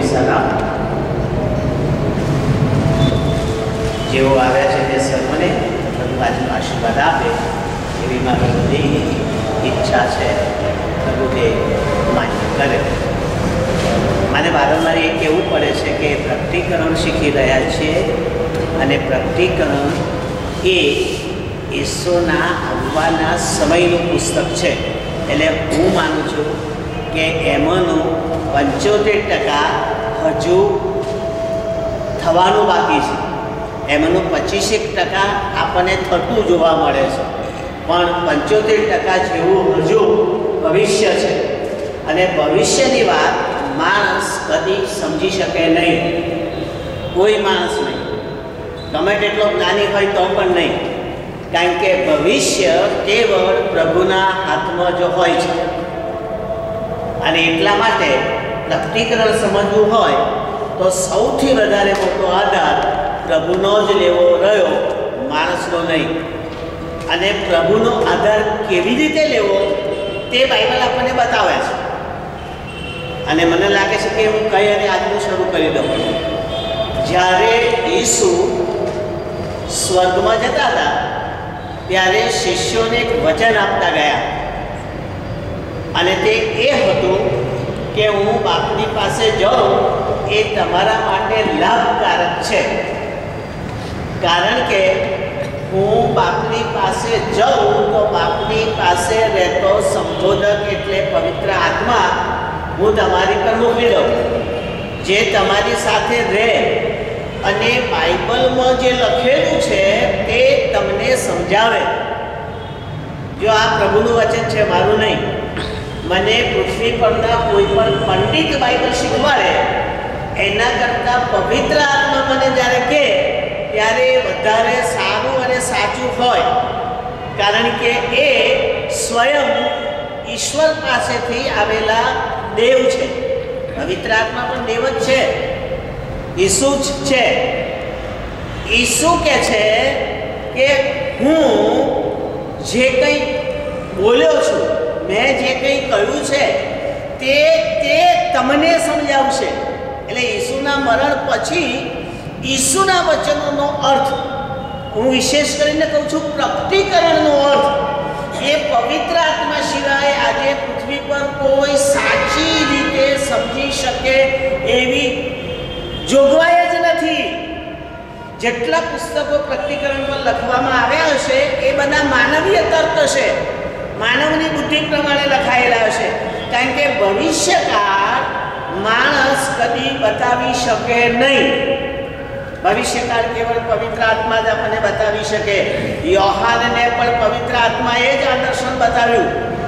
સલામ. જેઓ આવ્યા છે તે સર્વને પ્રભુ આજનો આશીર્વાદ આપે એવી મારી બધી ઈચ્છા છે. પ્રભુ તે માન્ય કરે. મને વારંવાર એ કહેવું પડે છે કે પ્રકટીકરણ શીખી રહ્યા છીએ અને પ્રકટીકરણ એ ઈસુના આવવાના સમયનું પુસ્તક છે. એટલે હું માનું છું કે એમાંનું 75% હજુ થવાનું બાકી છે. એમાંનું 25% આપણને થતું જોવા મળે છે, પણ 75% જેવું હજુ ભવિષ્ય છે. અને ભવિષ્યની વાત માણસ કદી સમજી શકે નહીં, કોઈ માણસ નહીં, ગમે તેટલો જ્ઞાની હોય તો પણ નહીં. કારણ કે ભવિષ્ય કેવળ પ્રભુના હાથમાં જો હોય છે. અને એટલા માટે પ્રકટીકરણ સમજવું હોય તો સૌથી વધારે મોટો આધાર પ્રભુનો જ લેવો રહ્યો, માણસનો નહીં. અને પ્રભુનો આધાર કેવી રીતે લેવો તે બાઇબલ આપણને બતાવે છે. અને મને લાગે છે કે હું કહી અને આજનું શરૂ કરી દઉં. જ્યારે ઈસુ સ્વર્ગમાં જતા હતા ત્યારે શિષ્યોને એક વચન આપતા ગયા, અને તે એ હતું કે હું બાપની પાસે જાઉં એ તમારા માટે લાભકારક છે. કારણ કે હું બાપની પાસે જાઉં તો બાપની પાસે રહેતો સંબોધક એટલે પવિત્ર આત્મા હું તમારી પર મોકલી દઉં, જે તમારી સાથે રહે અને બાઇબલમાં જે લખેલું છે તે તમને સમજાવે. જો આ પ્રભુનું વચન છે, મારું નહીં. મને પૃથ્વી પરના કોઈ પણ પંડિત બાઇબલ શીખવાડે એના કરતાં પવિત્ર આત્મા મને જ્યારે કહે ત્યારે વધારે સારું અને સાચું હોય. કારણ કે એ સ્વયં ઈશ્વર પાસેથી આવેલા દેવ છે. પવિત્ર આત્મા પણ દેવ જ છે, ઈસુ જ છે. ઈસુ કહે છે કે હું જે કંઈ બોલ્યો છું, મેં જે કંઈ કહ્યું છે તે તમને સમજાવશે. એટલે ઈસુના મરણ પછી ઈસુના વચનોનો અર્થ, હું વિશેષ કરીને કહું છું પ્રકટીકરણનો અર્થ, એ પવિત્ર આત્મા સિવાય આજે પૃથ્વી પર કોઈ સાચી રીતે સમજી શકે એવી જોગવાઈ જ નથી. જેટલા પુસ્તકો પ્રકટીકરણ પર લખવામાં આવ્યા હશે એ બધા માનવીય તર્ક હશે, માનવની બુદ્ધિ પ્રમાણે લખાયેલા હશે. કારણ કે ભવિષ્યકાળ માણસ કદી બતાવી શકે નહીં. ભવિષ્યકાળ કેવળ પવિત્ર આત્મા જ આપણને બતાવી શકે. યોહાનને પણ પવિત્ર આત્માએ જ આ દર્શન બતાવ્યું,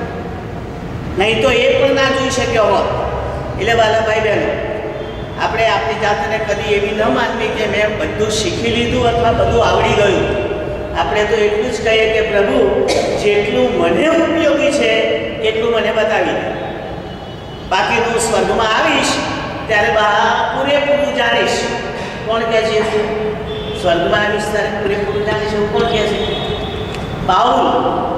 નહીં તો એ પણ ના જોઈ શક્યો હોત. એટલે વાલા ભાઈ બહેનો, આપણે આપણી જાતને કદી એવી ન માનવી કે મેં બધું શીખી લીધું અથવા બધું આવડી ગયું. આપણે તો એટલું જ કહીએ કે પ્રભુ જેટલું મને ઉપયોગી છે એટલું મને બતાવી દે. બાકી હું સ્વર્ગમાં આવીશ ત્યારે પૂરેપૂરું જાણીશ. કોણ કહે છે સ્વર્ગમાં આવીશ ત્યારે પૂરેપૂરું જાણીશ? એવું કોણ કહે છે? પાઉલ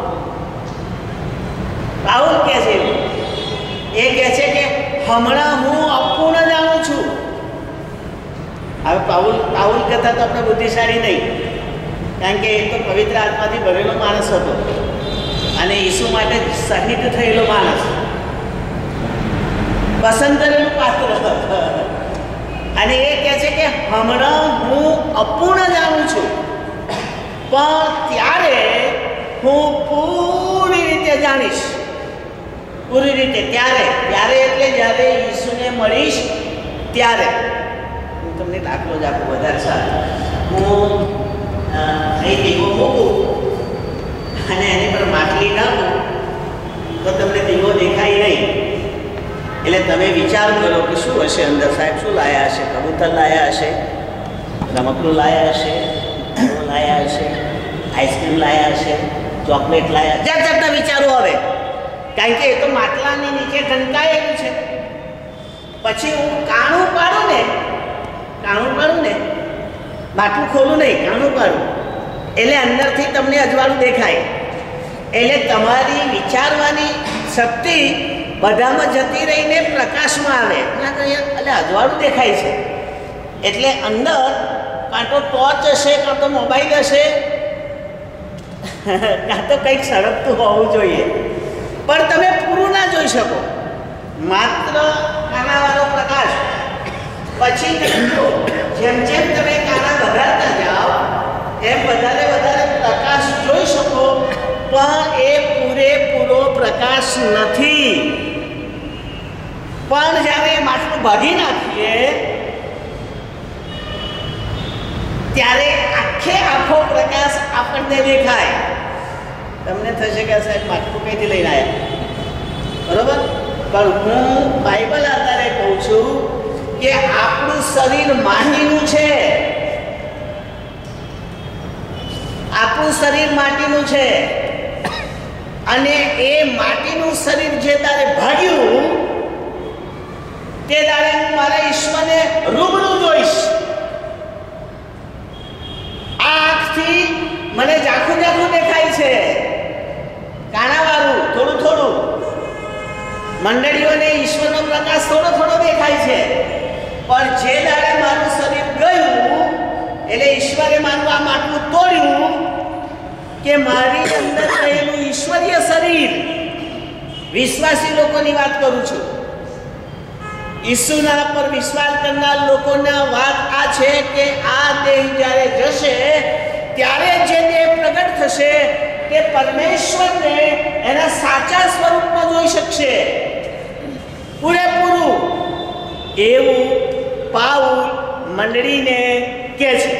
કહે છે. એ કહે છે કે હમણાં હું અપૂર્ણ જાણું છું. હવે પાઉલ કહેતા તો આપણે બુદ્ધિશાળી નહીં, કારણ કે એ તો પવિત્ર આત્માથી ભરેલો માણસ હતો અને ઈસુ માટે શહીદ થયેલો માણસ, પસંદ કરેલું પાત્ર. અને એ કહે છે કે હમણાં હું અપૂર્ણ જાણું છું, પણ ત્યારે હું પૂરી રીતે જાણીશ. પૂરી રીતે ત્યારે એટલે જ્યારે ઈસુને મળીશ ત્યારે. હું તમને દાખલો જ આપું વધારે સારું. હું અહીં દીવો મૂકું અને એની પર માટલી નાખું તો તમને દીવો દેખાય નહીં. એટલે તમે વિચાર કરો કે શું હશે અંદર? સાહેબ શું લાયા હશે? કબૂતર લાયા હશે, રમકડું લાયા હશે, લાયા હશે, આઈસ્ક્રીમ લાયા હશે, ચોકલેટ લાયા, જાત જાતના વિચારો આવે. કારણ કે એ તો માટલાની નીચે ઢંકાયેલું છે. પછી હું કાણું પાડું ને, માટલું ખોલું નહીં, કાણું પાડું એટલે અંદરથી તમને અજવાળું દેખાય. એટલે તમારી વિચારવાની શક્તિ બધામાં જતી રહીને પ્રકાશમાં આવે. એટલે અજવાળું દેખાય છે. એટલે અંદર કાં તો ટોર્ચ હશે, કાં તો મોબાઈલ હશે, કાં તો કંઈક સળગતું હોવું જોઈએ, પણ તમે પૂરું ના જોઈ શકો. માત્ર કાણાવાળો પ્રકાશ. પછી જેમ જેમ તમે કાણા વધારતા જાઓ એમ વધારે વધારે પ્રકાશ જોઈ શકો, પણ એ પૂરેપૂરો પ્રકાશ નથી. પણ જ્યારે માટલું ભાગી નાખીએ ત્યારે આખો પ્રકાશ આપણને દેખાય. તમને થશે કે સાહેબ માટલું કઈથી લઈને આવ્યા, બરોબર? પણ હું બાઇબલ આધારે કહું છું કે આપણું શરીર માટીનું છે. આપણું શરીર માટીનું છે અને એ માટીનું શરીર જે તારે ભાગ્યું તે દાડે હું મારા ઈશ્વરને રૂબરૂ જોઈશ. આ આંખથી મને ઝાખું ઝાખું દેખાય છે, કાણાવાળું થોડું થોડું. મંડળીઓને ઈશ્વરનો પ્રકાશ થોડો થોડો દેખાય છે, પણ જે દાડે મારું શરીર ગયું એટલે ઈશ્વરે મારું આ માટલું તોડ્યું કે મારી અંદર રહેલું ઈશ્વરીય શરીર. વિશ્વાસી લોકોની વાત કરું છું. ઈસુના પર વિશ્વાસ કરનાર લોકોના વાત આ છે કે આ દેહ જ્યારે જશે ત્યારે જે દેહ પ્રગટ થશે તે પરમેશ્વરને એના સાચા સ્વરૂપમાં જોઈ શકશે પૂરેપૂરું. એવું પાઉલ મંડળીને કહે છે.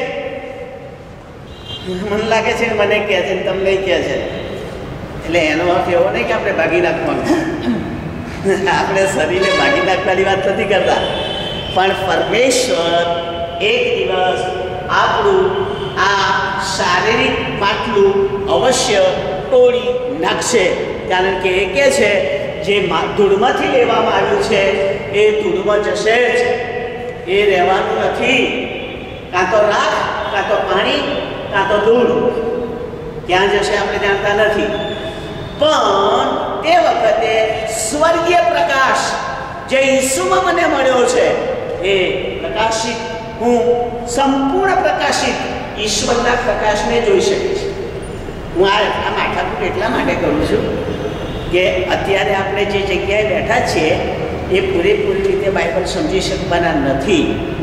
મને લાગે છે મને કહે છે, તમને કહે છે. એટલે એનો અર્થ એવો નહીં કે આપણે ભાગી નાખવાનું. આપણે શરીરને ભાગી નાખવાની વાત નથી કરતા, પણ પરમેશ્વર એક દિવસ આપણું આ શારીરિક માટલું અવશ્ય તોડી નાખશે. કારણ કે એ કહે છે જે ધૂળમાંથી લેવામાં આવ્યું છે એ ધૂળમાં જશે જ, એ રહેવાનું નથી. કાં તો રાખ, કાં તો પાણી, કાં તો ધૂળ, ક્યાં જશે આપણે જાણતા નથી. પણ તે વખતે સ્વર્ગીય પ્રકાશ જે ઈસુમાં મને મળ્યો છે એ પ્રકાશિત, હું સંપૂર્ણ પ્રકાશિત ઈશ્વરના પ્રકાશને જોઈ શકીશ. હું આ માથાકૂટ એટલા માટે કરું છું કે અત્યારે આપણે જે જગ્યાએ બેઠા છીએ એ પૂરેપૂરી રીતે બાઇબલ સમજી શકવાના નથી.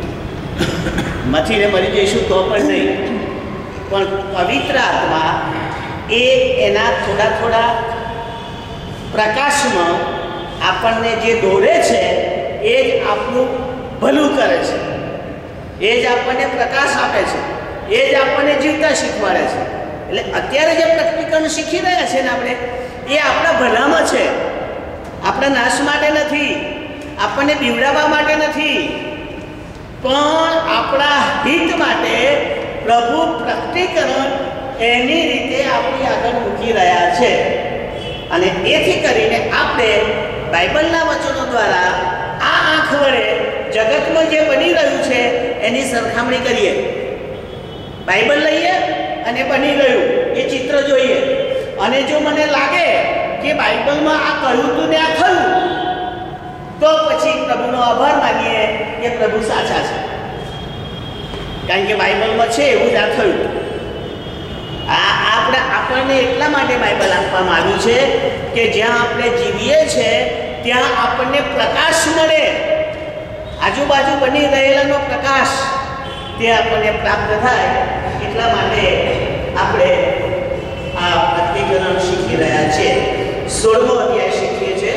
મથીને મરી જઈશું તો પણ નહીં, પણ પવિત્ર આત્મા એ એના થોડા થોડા પ્રકાશમાં આપણને જે દોરે છે એ જ આપણું ભલું કરે છે, એ જ આપણને પ્રકાશ આપે છે, એ જ આપણને જીવતા શીખવાડે છે. એટલે અત્યારે જે પ્રકટીકરણ શીખી રહ્યા છે ને આપણે, એ આપણા ભલામાં છે, આપણા નાશ માટે નથી, આપણને બીવડાવવા માટે નથી, પણ આપણા હિત માટે પ્રભુ પ્રકટીકરણ એની રીતે આપણી આગળ મૂકી રહ્યા છે. અને એથી કરીને આપણે બાઇબલના વચનો દ્વારા આ આંખ વડે જગતમાં જે બની રહ્યું છે એની સરખામણી કરીએ. બાઇબલ લઈએ અને બની રહ્યું એ ચિત્ર જોઈએ, અને જો મને લાગે કે બાઇબલમાં આ કહ્યું હતું ને આ થયું, તો પછી પ્રભુનો આભાર માનીએ કે પ્રભુ સાચા છે, કારણ કે બાઇબલમાં છે એવું જ આ થયું. આપણને એટલા માટે બાઇબલ આપવામાં આવ્યું છે કે જ્યાં આપણે જીવીએ છીએ ત્યાં આપણને પ્રકાશ મળે, આજુબાજુ બની રહેલાનો પ્રકાશ તે આપણને પ્રાપ્ત થાય. એટલા માટે આપણે આ પ્રતિકરણ શીખી રહ્યા છીએ. 16મો અધ્યાય શીખીએ છીએ.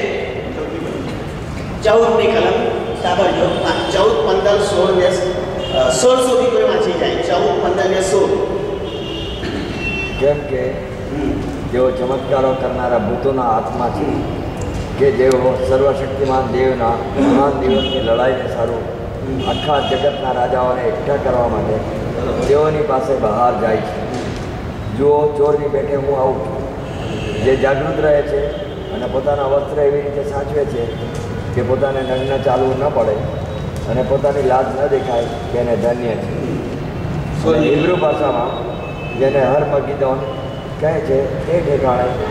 14મી કલમ સાંભળજો. 14, 15, 16 ને 16 સુધી કોઈ વાંચી જાય. 14, 15 ને 16. જેમ કે જેઓ ચમત્કારો કરનારા ભૂતોના આત્મા છે, કે જેઓ સર્વશક્તિમાન દેવના મહાન દિવસની લડાઈને સારું આખા જગતના રાજાઓને એકઠા કરવા માટે તેઓની પાસે બહાર જાય છે. જુઓ, ચોરની પેઠે હું આવું છું, જે જાગૃત રહે છે અને પોતાના વસ્ત્ર એવી રીતે સાચવે છે કે પોતાને નગ્ન ચાલવું ન પડે અને પોતાની લાજ ન દેખાય કે એને ધન્ય છે. હિબ્રુ ભાષામાં જેને હરમગીદોન કહે છે એ ઠેકાણે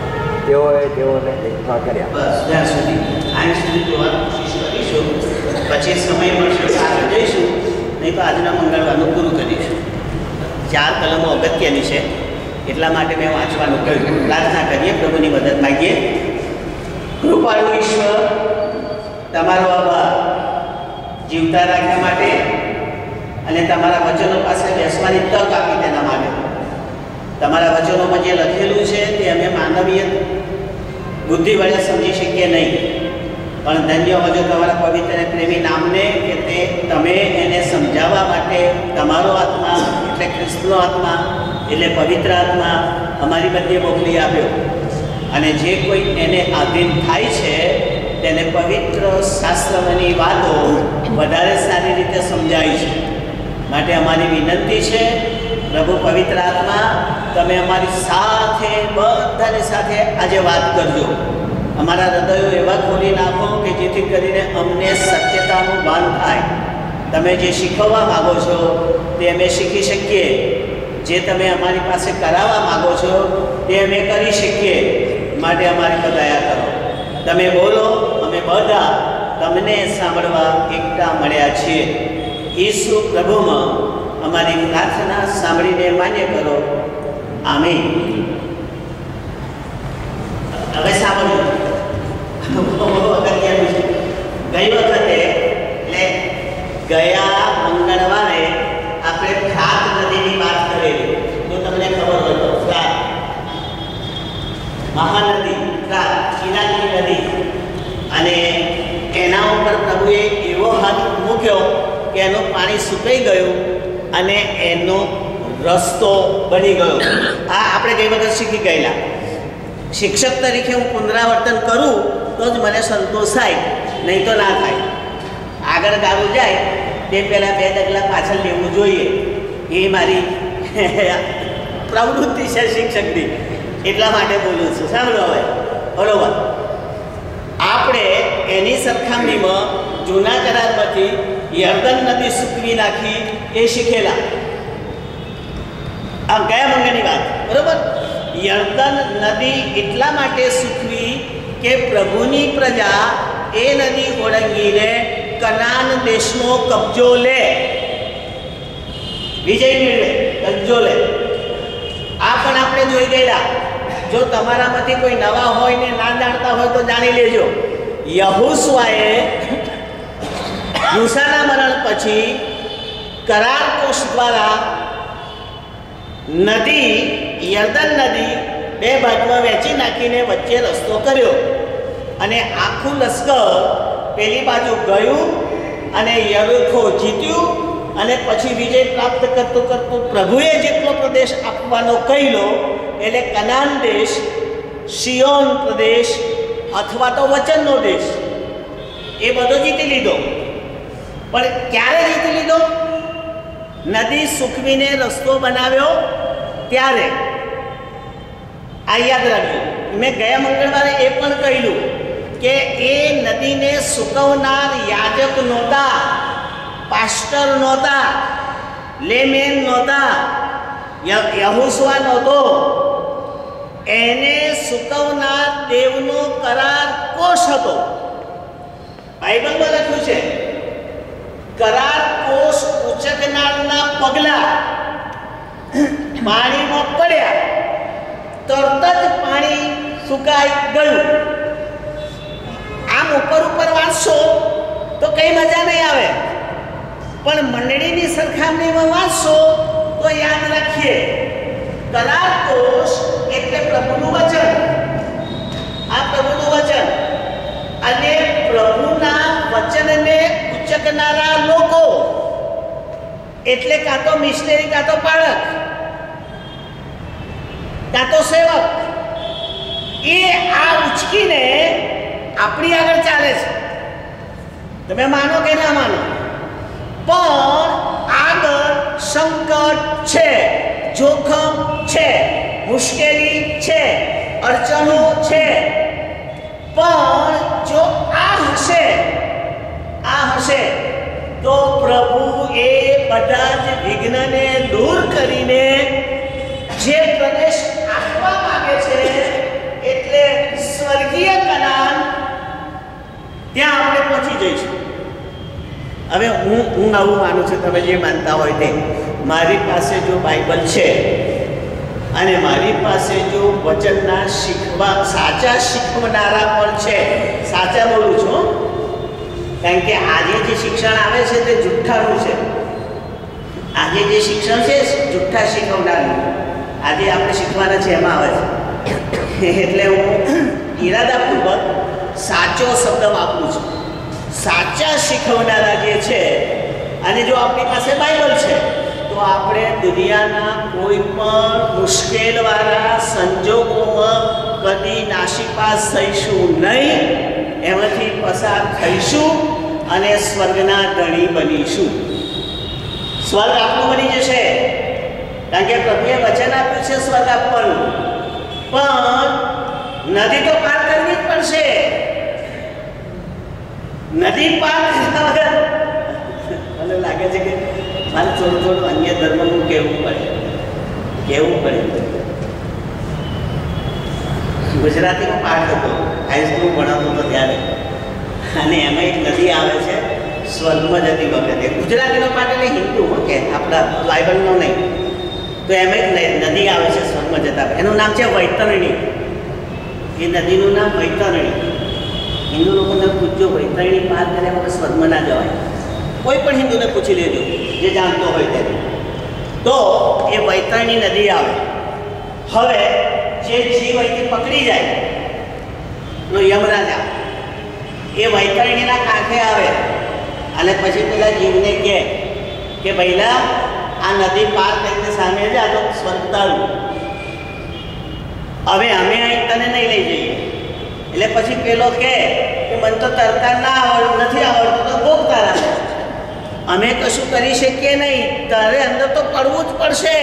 તેઓને એકઠા કર્યા. બસ ત્યાં સુધી અહીં સુધી જોવાની કોશિશ કરીશું. પછી સમય મળશે તો આગળ જઈશું, નહીં તો આજના મંગળવારનું પૂરું કરીશું. 4 કલમો અગત્યની છે, એટલા માટે મેં વાંચવાનું કહ્યું. પ્રાર્થના કરીએ, પ્રભુની મદદ માગીએ. કૃપાળુ ઈશ્વર, તમારો આભાર જીવતા રાખ્યા માટે અને તમારા વચનો પાસે બેસવાની તક આપી તેના માટે. તમારા વચનોમાં જે લખેલું છે તે અમે માનવીય બુદ્ધિ વડે સમજી શકીએ નહીં, પણ ધન્ય હોજો તમારા પવિત્ર અને પ્રેમી નામને કે તે તમે એને સમજાવવા માટે તમારો આત્મા એટલે ખ્રિસ્તનો આત્મા એટલે પવિત્ર આત્મા અમારી મધ્યે મોકલી આપ્યો. અને જે કોઈ એને આધીન થાય છે તેને પવિત્ર શાસ્ત્રની વાતો વધારે સારી રીતે સમજાય છે. માટે અમારી વિનંતી છે, પ્રભુ પવિત્ર આત્મા, તમે અમારી સાથે બધાની સાથે આજે વાત કરજો. અમારા હૃદયો એવા ખોલી નાખો કે જેથી કરીને અમને સત્યતાનું ભાન થાય. તમે જે શીખવવા માગો છો તે અમે શીખી શકીએ, જે તમે અમારી પાસે કરાવવા માગો છો તે અમે કરી શકીએ. માટે અમારી પર દયા કરો. તમે બોલો, અમે બધા તમને સાંભળવા એકઠા મળ્યા છીએ. ઈસુ પ્રભુમાં અમારી પ્રાર્થના સાંભળીને માન્ય કરો. આમીન. હવે સાંભળો, બહુ અગત્યનું છે. ગઈ વખતે એટલે ગયા મંગળવારે આપણે ફ્રાત નદીની વાત કરેલી. જો તમને ખબર હોય તો ફ્રાત મહાનદી, ફ્રાત ઇરાકની નદી, અને એના ઉપર પ્રભુએ એવો હાથ મૂક્યો કે એનું પાણી સુકાઈ ગયું અને એનો રસ્તો બની ગયો. આ આપણે ગઈ વખત શીખી ગયેલા. શિક્ષક તરીકે હું પુનરાવર્તન કરું તો જ મને સંતોષ થાય, નહીં તો ના થાય. આગળ ગાળું જાય તે પહેલાં 2 ડગલા પાછળ લેવું જોઈએ. એ મારી પ્રવૃત્તિ છે શિક્ષકની, એટલા માટે બોલું છું. સાંભળો હવે, બરોબર. આપણે એની સરખામણીમાં જૂના કરારમાંથી યર્દન નદી સૂકવી નાખી એ શીખેલા. આ ગયા મંગળની વાત, બરોબર. યર્દન નદી એટલા માટે સૂકવી કે પ્રભુની પ્રજા એ નદી ઓળંગીને કનાન દેશનો કબજો લે, વિજય મેળવે, કબજો લે. આ પણ આપણે જોઈ ગયેલા. જો તમારામાંથી કોઈ નવા હોય ને ના જાણતા હોય તો જાણી લેજો. યહોશુઆએ મૂસાના મરણ પછી કરાર કોષ દ્વારા નદી, યર્દન નદી 2 ભાગમાં વહેંચી નાખીને વચ્ચે રસ્તો કર્યો અને આખું લશ્કર પેલી બાજુ ગયું અને યરીખો જીત્યું. અને પછી વિજય પ્રાપ્ત કરતું કરતું પ્રભુએ જેટલો પ્રદેશ આપવાનો કહેલો એટલે કનાન દેશ, સિયોન પ્રદેશ અથવા તો વચનનો દેશ, એ બધો જીતી લીધો. પણ ક્યારે જીતી લીધો? નદી સૂકવીને રસ્તો બનાવ્યો ત્યારે. આ યાદ રાખજો. મેં ગયા મંગળવારે એ પણ કહ્યું કે એ નદીને સૂકવનાર યાજક નહોતા, પાસ્ટર નહોતા, લેમેન નહોતા, યહોશુઆ નહોતો. એને સૂકવનાર દેવનો કરાર કોષ હતો. બાઇબલમાં લખ્યું છે, કરાર કોષ ઉચકનારના પગલા પાણીમાં પડ્યા, તરત જ પાણી સુકાઈ ગયું. આમ ઉપર ઉપર વાંચશો તો કઈ મજા નહીં આવે, પણ મંડળીની સરખામણીમાં વાંચશો તો યાદ રાખીએ, કરાર કોષ એટલે પ્રભુનું વચન. આ પ્રભુનું વચન અને પ્રભુના વચનને ઉચકનારા લોકો એટલે કાં તો મિશનરી, કાં તો પાળક, કાં તો સેવક. એ આ ઉચકીને આપણી આગળ ચાલે છે. તમે માનો કે ના માનો, પણ આગળ સંકટ છે, જોખમ છે, મુશ્કેલી છે, અડચણો છે. પણ જો આ હશે તો પ્રભુ એ બધા જ વિઘ્નને દૂર કરીને જે પ્રદેશ આપવા માંગે છે એટલે સ્વર્ગીય કનાન ત્યાં આપણે પહોંચી જઈશું. હવે હું આવું માનું છું, તમે જે માનતા હોય તે. મારી પાસે જો બાઇબલ છે અને મારી પાસે જો વચનના સાચા શીખવનારા પણ છે, સાચા બોલું છું, કારણ કે આજે જે શિક્ષણ આવે છે તે જુઠ્ઠાનું છે. આજે જે શિક્ષણ છે જુઠ્ઠા શીખવનારનું આજે આપણે શીખવાના છે એમાં આવે છે. એટલે હું ઈરાદાપૂર્વક સાચો શબ્દ વાપરું છું. સાચા શીખવનારા જે છે, અને જો આપણી પાસે બાઇબલ છે તો આપણે દુનિયાના કોઈ પણ મુશ્કેલવાળા સંજોગોમાં કદી નાસીપાસ થઈશું નહીં. એમાંથી પસાર થઈશું અને સ્વર્ગના ધણી બનીશું. સ્વર્ગ આપણું બની જશે, કારણ કે પ્રભુએ વચન આપ્યું છે સ્વર્ગ આપવાનું. પણ નદી તો પાર કરવી જ પડશે. નદી પાર કર્યા વગર મને લાગે છે કે મારે થોડું અન્ય ધર્મનું કહેવું પડે. ગુજરાતીમાં પાઠ હતો, હાઈસ્કૂલ ભણાવતો હતો ત્યારે, અને એમાં એક નદી આવે છે સ્વર્ગમાં જતી વખતે. ગુજરાતીનો પાઠ એટલે હિન્દુ કે આપણા બાઇબલનો નહીં. તો એમાં એક નદી આવે છે સ્વર્ગમાં જતા, એનું નામ છે વૈતરણી. એ નદીનું નામ વૈતરણી. હિન્દુ લોકોને પૂછજો, વૈતરણી પાર કર્યા વગર સ્વર્ગમાં ના જવાય. કોઈ પણ હિન્દુને પૂછી લેજો જે જાણતો હોય તેને. તો એ વૈતરણી નદી આવે. હવે જે જીવ અહીંથી પકડી જાય નો યમરાજા, એ વૈતરણીના કાંઠે આવે અને પછી પેલા જીવને કહે કે ભઈલા આ નદી પાર કરીને સામે જા તો સ્વર્ગ તારું. હવે અમે અહીં તને નહીં લઈ જઈએ. એટલે પછી પેલો કહે કે મને તો તરતા નથી આવડતું, તો ભોગ તારા. અમે કશું કરી શકીએ નહીં, તારે અંદર તો પડવું જ પડશે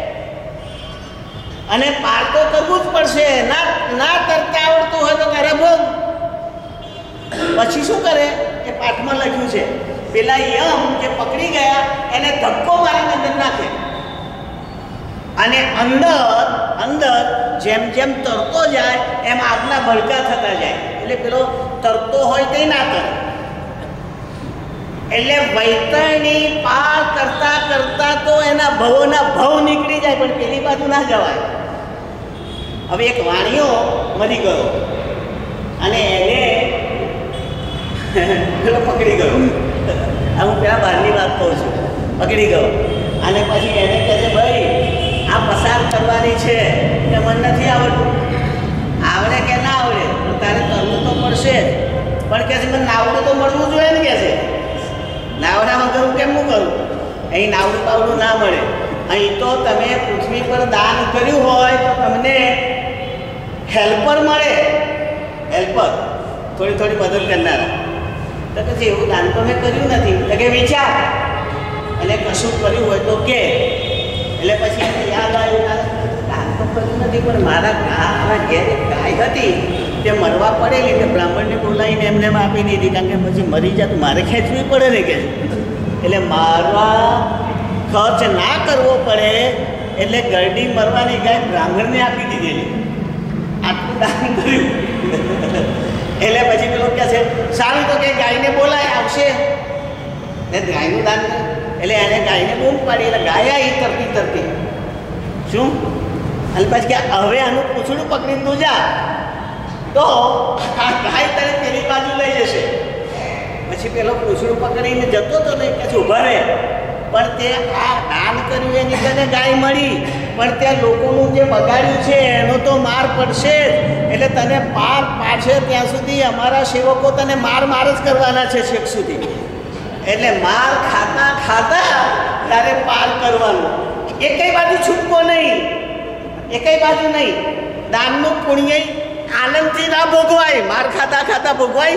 અને પાર તો કરવું જ પડશે. ના તરતા આવડતું હોય તો તારે ભોગ. પછી શું કરે એ પાઠમાં લખ્યું છે, પેલા યમ જે પકડી ગયા એને ધક્કો મારીને અંદર નાખે અને અંદર જેમ જેમ તરતો જાય એમ આગના ભડકા થતા જાય. એટલે પેલો તરતો હોય તે ના કરે. એટલે વૈતરણી પાર કરતા કરતા તો એના ભવોના ભવ નીકળી જાય, પણ પેલી બાજુ ના જવાય. હવે એક વાણિયો મરી ગયો અને એને પેલો પકડી ગયો. હું પેલા બહારની વાત કહું છું. પકડી ગયો અને પછી એને કહે છે, ભાઈ આ પસાર કરવાની છે કે મને નથી આવડતું. આવડે કે ના આવડે પણ તારે કરવું તો પડશે જ. પણ કહે છે મને નાવડું તો મળવું જોઈએ ને. કહે છે નાવડા વગર હું કેમ કરું? અહીં નાવડું બાવડું ના મળે. અહીં તો તમે પૃથ્વી પર દાન કર્યું હોય તો તમને હેલ્પર મળે. હેલ્પર થોડી મદદ કરનારા. તો કે એવું દાન તો મેં કર્યું નથી. તો કે વિચાર એટલે કશું કર્યું હોય તો કે. એટલે પછી એને યાદ આવ્યું, દાન તો કર્યું નથી પણ મારા ઘેર એક ગાય હતી તે મરવા પડેલી, તે બ્રાહ્મણને બોલાવીને એમને આપી દીધી, કારણ કે પછી મરી જાય તો મારે ખેંચવી પડે ને. કે એટલે મારવા ખર્ચ ના કરવો પડે એટલે ગરડી મરવાની ગાય બ્રાહ્મણને આપી દીધેલી. આટલું દાન કર્યું. એટલે પછી પેલો કહે છે સારું તો કે ગાયને બોલાય આવશે ને ગાયનું દાન. એટલે એને ગાયને બૂમ પાડી એટલે ગાય આવી તરતી શું. અને પછી કે હવે આનું પૂછડું પકડીને તું જા તો આ ગાય તને પેલી બાજુ લઈ જશે. પછી પેલો પૂછડું પકડીને જતો તો નહીં કે ઊભા રહે. પણ તે આ દાન કર્યું એની તને ગાય મળી, પણ ત્યાં લોકોનું જે બગાડ્યું છે એનો તો માર પડશે જ. એટલે તને પાર પાડશે ત્યાં સુધી અમારા સેવકો તને માર જ કરવાના છે છેક સુધી. એટલે માર ખાતા તારે પાર કરવાનું. એકેય બાજુ છૂટકો નહીં, એકેય બાજુ નહીં. દાનનું પુણ્ય આનંદથી ના ભોગવાય, માર ખાતા ભોગવાય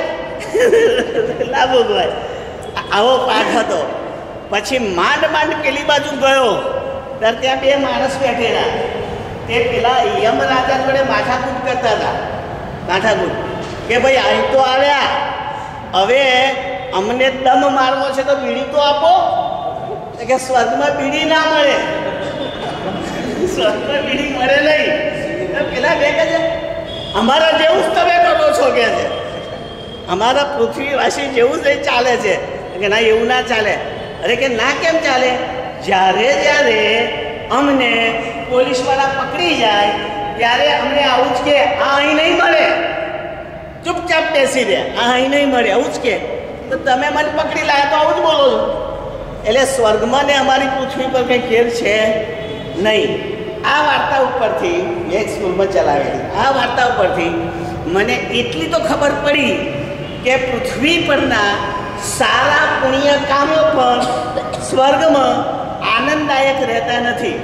ના ભોગવાય. આવો પાઠ હતો. પછી માંડ પેલી બાજુ ગયો ત્યારે ત્યાં બે માણસ બેઠેલા. તે પેલા યમરાજા જોડે માથાકૂટ કરતા હતા. માથાકૂટ કે ભાઈ અહીં તો આવ્યા, હવે અમને દમ મારવો છે તો બીડી તો આપો. કે સ્વર્ગમાં બીડી ના મળે, સ્વર્ગમાં બીડી મળે નહીં. પેલા બે કહે છે અમારા જેવું જ તમે કરો છો કે છે, અમારા પૃથ્વીવાસી જેવું જ ચાલે છે કે ના, એવું ના ચાલે. અરે કે ના, કેમ ચાલે? જ્યારે અમને પોલીસવાળા પકડી જાય ત્યારે અમને આવું જ કે આ અહીં નહીં મળે, ચૂપચાપ બેસી રહે, આ અહીં નહીં મળે, આવું જ કે. તો તમે મને પકડી લાયા તો આવું જ બોલો છો. એટલે સ્વર્ગમાં ને અમારી પૃથ્વી પર કંઈ ફેર છે નહીં. આ વાર્તા ઉપરથી એક સ્કૂલમાં ચલાવેલી આ વાર્તા ઉપરથી મને એટલી તો ખબર પડી કે પૃથ્વી પરના સારા પુણ્ય કામો પણ સ્વર્ગમાં આનંદદાયક રહેતા નથી,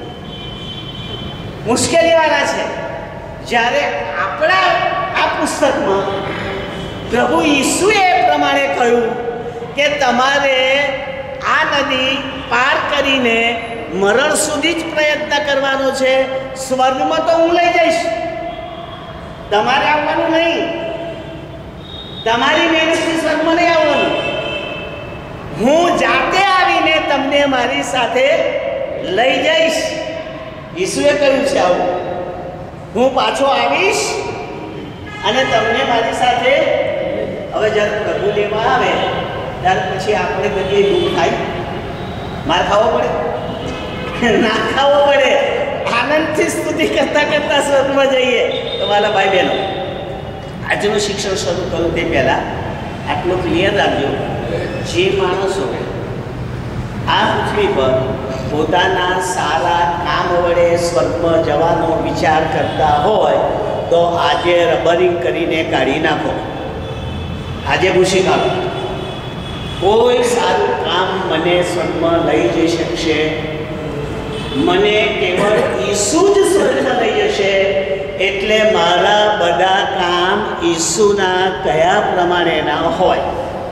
મુશ્કેલીવાળા છે. જ્યારે આપણા આ પુસ્તકમાં પ્રભુ ઈસુએ પ્રમાણે કહ્યું કે તમારે આ નદી પાર કરીને મરણ સુધી જ પ્રયત્ન કરવાનો છે. સ્વર્ગમાં તો હું લઈ જઈશ, તમારે આવવાનું નહીં, તમારી મહેનતથી સ્વર્ગમાં નહીં આવવાનું. હું જાતે આવીને તમને મારી સાથે લઈ જઈશ. ઈસુએ કહ્યું છે આવું, હું પાછો આવીશ અને તમને મારી સાથે. હવે જ્યારે પ્રભુ લેવા આવે ત્યાર પછી આપણે બધી દુઃખ થાય, માર ખાવો પડે, ના ખાવો પડે, આનંદથી સ્તુતિ કરતા કરતા સ્વર્ગમાં જઈએ. તો મારા ભાઈ બહેનો, આજનું શિક્ષણ શરૂ કરું તે પહેલાં આટલું ક્લિયર રાખજો, જે માણસો આ પૃથ્વી પર પોતાના સારા કામ વડે સ્વર્ગમાં જવાનો વિચાર કરતા હોય તો આજે રબરિંગ કરીને કાઢી નાખો, આજે ભૂસી કાઢો. કોઈ સારું કામ મને સ્વર્ગમાં લઈ જઈ શકશે? મને કેવળ ઈસુ જ સ્વર્ગમાં લઈ જશે. એટલે મારા બધા કામ ઈસુના કયા પ્રમાણેના હોય,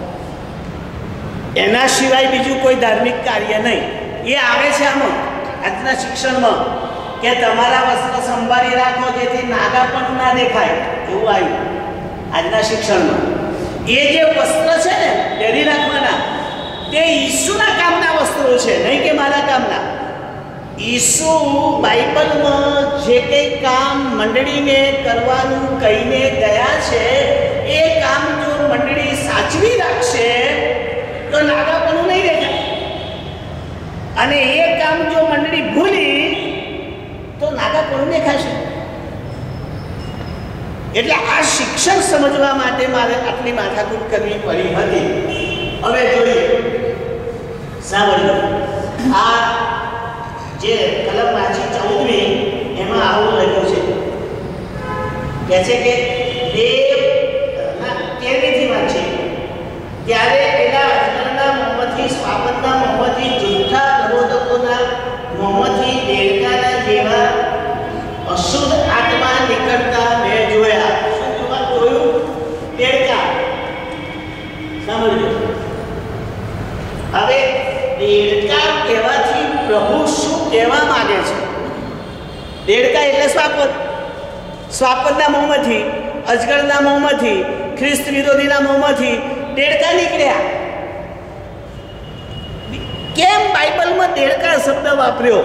એના સિવાય બીજું કોઈ ધાર્મિક કાર્ય નહીં. એ આવે છે આમાં આજના શિક્ષણમાં કે તમારા વસ્ત્ર સંભાળી રાખો જેથી નાગા પણ ના દેખાય, એવું આવ્યું આજના શિક્ષણમાં. એ જે વસ્ત્ર છે ને પહેરી રાખવાના, તે ઈસુના કામના વસ્ત્રો છે, નહીં કે મારા કામના. ઈસુ બાઇબલમાં જે કંઈ કામ મંડળીને કરવાનું કહીને ગયા છે એ કામ જો મંડળી સાચવી રાખશે તો નાગાપણું નહીં દેખાય, અને એ કામ જો મંડળી ભૂલી તો નાગાપણું દેખાશે. એટલે આ શિક્ષણ સમજવા માટે મારે આટલી માથાકૂટ કરવી પડી હતી. હવે જોઈએ, સાંભળજો, આ જે કલમ વાંચી 14મી એમાં આવું લખ્યું છે કે દેવ 13મી વાંચી ત્યારે પેલા અજગરના મોંમાંથી, શ્વાપદના મોંમાંથી, જૂઠા પ્રબોધકોના મોંમાંથી દેડકાના જેવા અશુદ્ધ આત્મા નીકળતા મેં જોયા. શું જોયું? દેડકા. સાંભળજો. હવે દેડકા કહેવાથી પ્રભુ શું કહેવા માંગે છે? દેડકા એટલે શ્વાપદ. શ્વાપદના મોંમાંથી, અજગરના મોંમાંથી, ખ્રિસ્ત વિરોધીના મોંમાંથી દેડકા નીકળ્યા. કેમ બાઇબલમાં દેડકા શબ્દ વાપર્યો?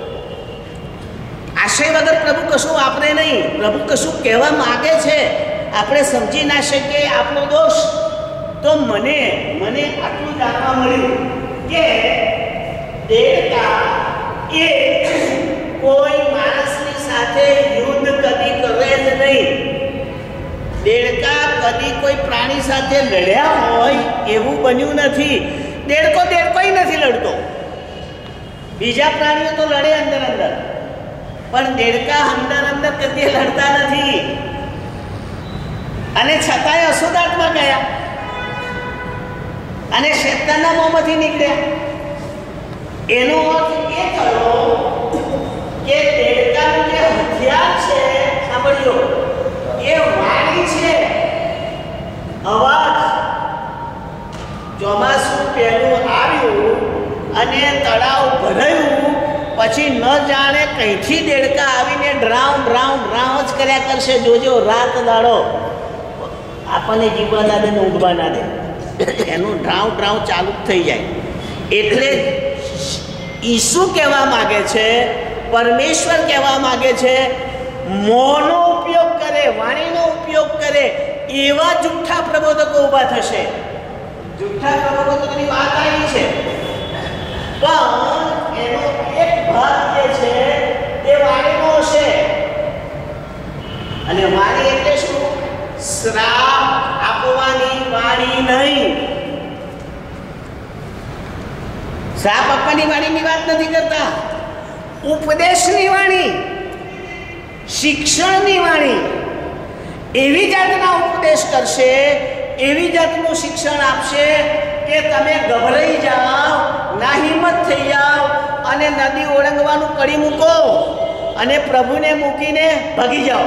આશય વગર પ્રભુ કશું વાપરે નહીં. પ્રભુ કશું કહેવા માંગે છે, આપણે સમજી ના શકીએ, આપણો દોષ. તો મને આટલું જાણવા મળ્યું કે દેડકા એ કોઈ માણસની સાથે યુદ્ધ કદી કરે જ નહીં. દેડકા કદી કોઈ પ્રાણી સાથે લડ્યા હોય એવું બન્યું નથી. દેડકોય નથી લડતો. બીજા પ્રાણીઓ તો લડે અંદર, પણ દેડકા અંદર કદી લડતા નથી. અને છતાંય અશુદ્ધાત્મા ગયા અને શેતાનના મોંમાંથી નીકળ્યા. એનો અર્થ એ થયો કે દેડકાનું જે હથિયાર છે, સાંભળ્યો, એ વાણી છે, અવાજ. ચોમાસું પહેલું આવ્યું અને તળાવ ભરાયું પછી ન જાણે કઈથી દેડકા આવીને ડ્રાઉં જ કર્યા કરશે. જોજો, રાત દાડો આપણને જીવવા ના દે ને ઊંઘવા ના દે, એનું ડ્રાઉં ચાલુ જ થઈ જાય. એટલે ઈસુ કહેવા માગે છે, પરમેશ્વર કહેવા માગે છે, મોંનો ઉપયોગ કરે વાણીનો ઉપયોગ કરે એવા જુઠ્ઠા પ્રબોધકો ઊભા થશે. જુઠ્ઠા પ્રબોધકોની વાત આવી છે, પણ એનો એક ભાગ જે છે તે વાણીનો હશે. અને વાણી એટલે શું? શ્રાપ આપવાની વાણી નહીં. શ્રાપ આપવાની વાણીની વાત નથી કરતા, ઉપદેશની વાણી, શિક્ષણની વાણી. એવી જાતના ઉપદેશ કરશે, એવી જાતનું શિક્ષણ આપશે કે તમે ગભરાઈ જાઓ, નાહિંમત થઈ જાઓ અને નદી ઓળંગવાનું કરી મૂકો અને પ્રભુને મૂકીને ભાગી જાઓ.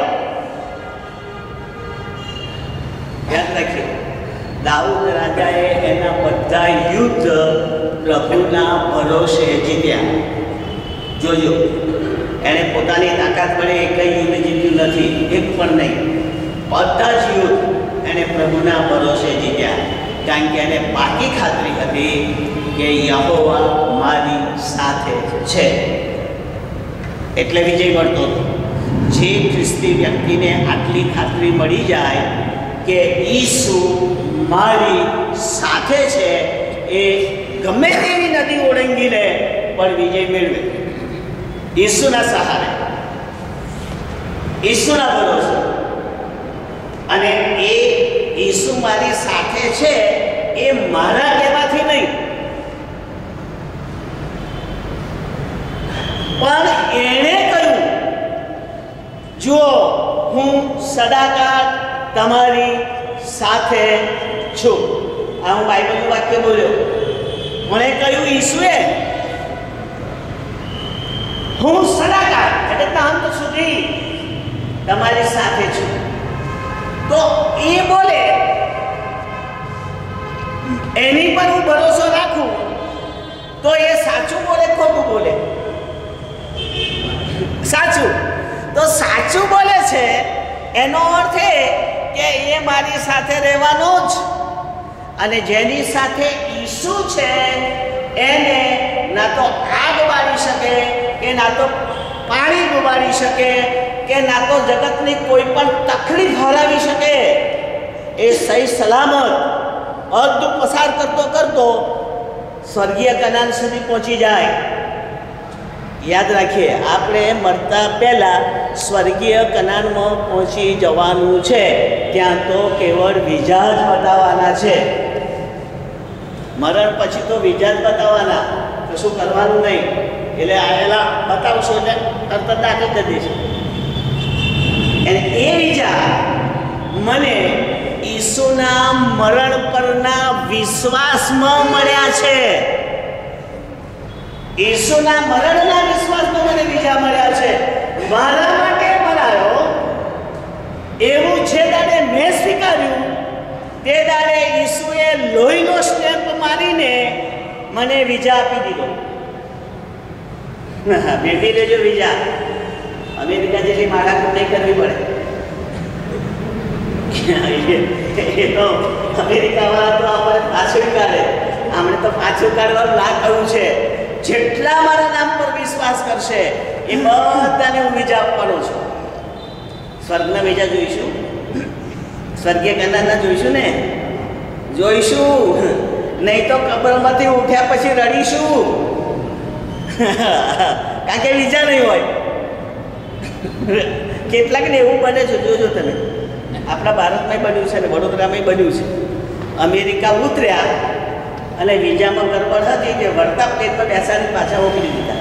યાદ રાખીએ, દાઉદ રાજાએ એના બધા યુદ્ધ પ્રભુના ભરોસે જીત્યા. જોજો, એણે પોતાની તાકાત વડે એકઈ યુદ્ધ જીત્યું નથી, એક પણ નહીં. બધા જ યુદ્ધ એણે પ્રભુના ભરોસે જીત્યા, કારણ કે એને પાકી ખાતરી હતી કે યહોવા મારી સાથે છે. એટલે વિજય મળતો હતો. જે ખ્રિસ્તી વ્યક્તિને આટલી ખાતરી મળી જાય કે ઈસુ મારી સાથે છે, એ ગમે તેવી નદી ઓળંગી લે પણ વિજય મેળવે. ઈસુના સહારે, ઈસુના ભરોસે. અને એ ઈસુ મારી સાથે છે એ મારા કહેવાથી નહીં, પણ એણે કહ્યું, જુઓ હું સદાકાળ તમારી સાથે છું. આ હું બાઇબલનું વાક્ય બોલ્યો. મને કહ્યું ઈસુએ, હું સદાકાળ એટલે અંત સુધી તમારી સાથે છું. તો એ બોલે એની પર હું ભરોસો રાખું તો એ સાચું બોલે ખોટું બોલે? સાચું. તો સાચું બોલે છે એનો અર્થ એ કે એ મારી સાથે રહેવાનો જ. અને જેની સાથે ઈસુ છે એને ના તો આગ બાળી શકે, કે ના તો પાણી ડૂબાડી શકે, કે ના તો જગતની કોઈ પણ તકલીફ હરાવી શકે. એ સહી સલામત અર્ધ પસાર કરતો કરતો સ્વર્ગીય કનાન સુધી પહોંચી જાય. યાદ રાખીએ, આપણે મરતા પહેલા સ્વર્ગીય કનાનમાં પહોંચી જવાનું છે. ત્યાં તો કેવળ વિઝા જ બતાવવાના છે. મરણ પછી તો વિઝા જ બતાવવાના, કશું કરવાનું નહીં. એટલે આવેલા બતાવશો એટલે તરત દાખલ કરી દેશે. અને એ વિઝા મને ઈસુના મરણ પરના વિશ્વાસમાં મળ્યા છે. ઈસુના મરણના વિશ્વાસમાં મને વિઝા મળ્યા છે. મારા માટે મરાયો એવું જે દાડે મેં સ્વીકાર્યું તે દાડે ઈસુએ લોહીનો સ્ટેમ્પ મારીને મને વિઝા આપી દીધો. મેળવી લેજો વિઝા. અમેરિકા જેટલી માળાકૂટ નહીં કરવી પડે. એ તો અમેરિકાવાળા તો આપણે પાછું કાઢે, આપણે તો પાછું કાઢવાનું ના કહ્યું છે. જેટલા મારા નામ પર વિશ્વાસ કરશે એ બધાને હું વિઝા આપવાનો છું. સ્વર્ગના વિઝા જોઈશું, સ્વર્ગીય કનાનના જોઈશું ને, જોઈશું. નહીં તો કબરમાંથી ઉઠ્યા પછી રડીશું, કારણ કે વિઝા નહીં હોય. કેટલાકને એવું બને છે, જોજો તમે. આપણા ભારતમાં બન્યું છે ને વડોદરામાં બન્યું છે. અમેરિકા ઉતર્યા અને વિઝામાં ગરબડ હતી કે વળતા પ્લેનમાં બેસાડીને પાછા મોકલી દીધા.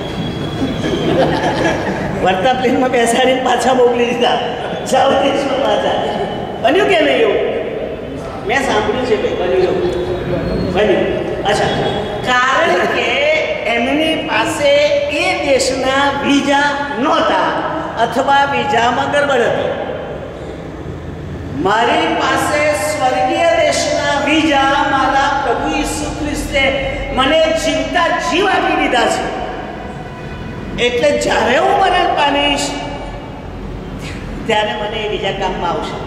વળતા પ્લેનમાં બેસાડીને પાછા મોકલી દીધા. જાઓ દેશમાં પાછા. બન્યું કે નહીં એવું? મેં સાંભળ્યું છે ભાઈ, બન્યું એવું બન્યું. અચ્છા, કારણ કે એમની પાસે એ દેશના વિઝા નહોતા અથવા વિઝામાં ગરબડ હતી. મારી પાસે સ્વર્ગીય દેશના વિઝા મારા પ્રભુ ઈસુ ખ્રિસ્તે મને જીવતા જીવ આપી દીધા છે. એટલે જ્યારે હું મરણ પામીશ ત્યારે મને એ બીજા કામમાં આવશે.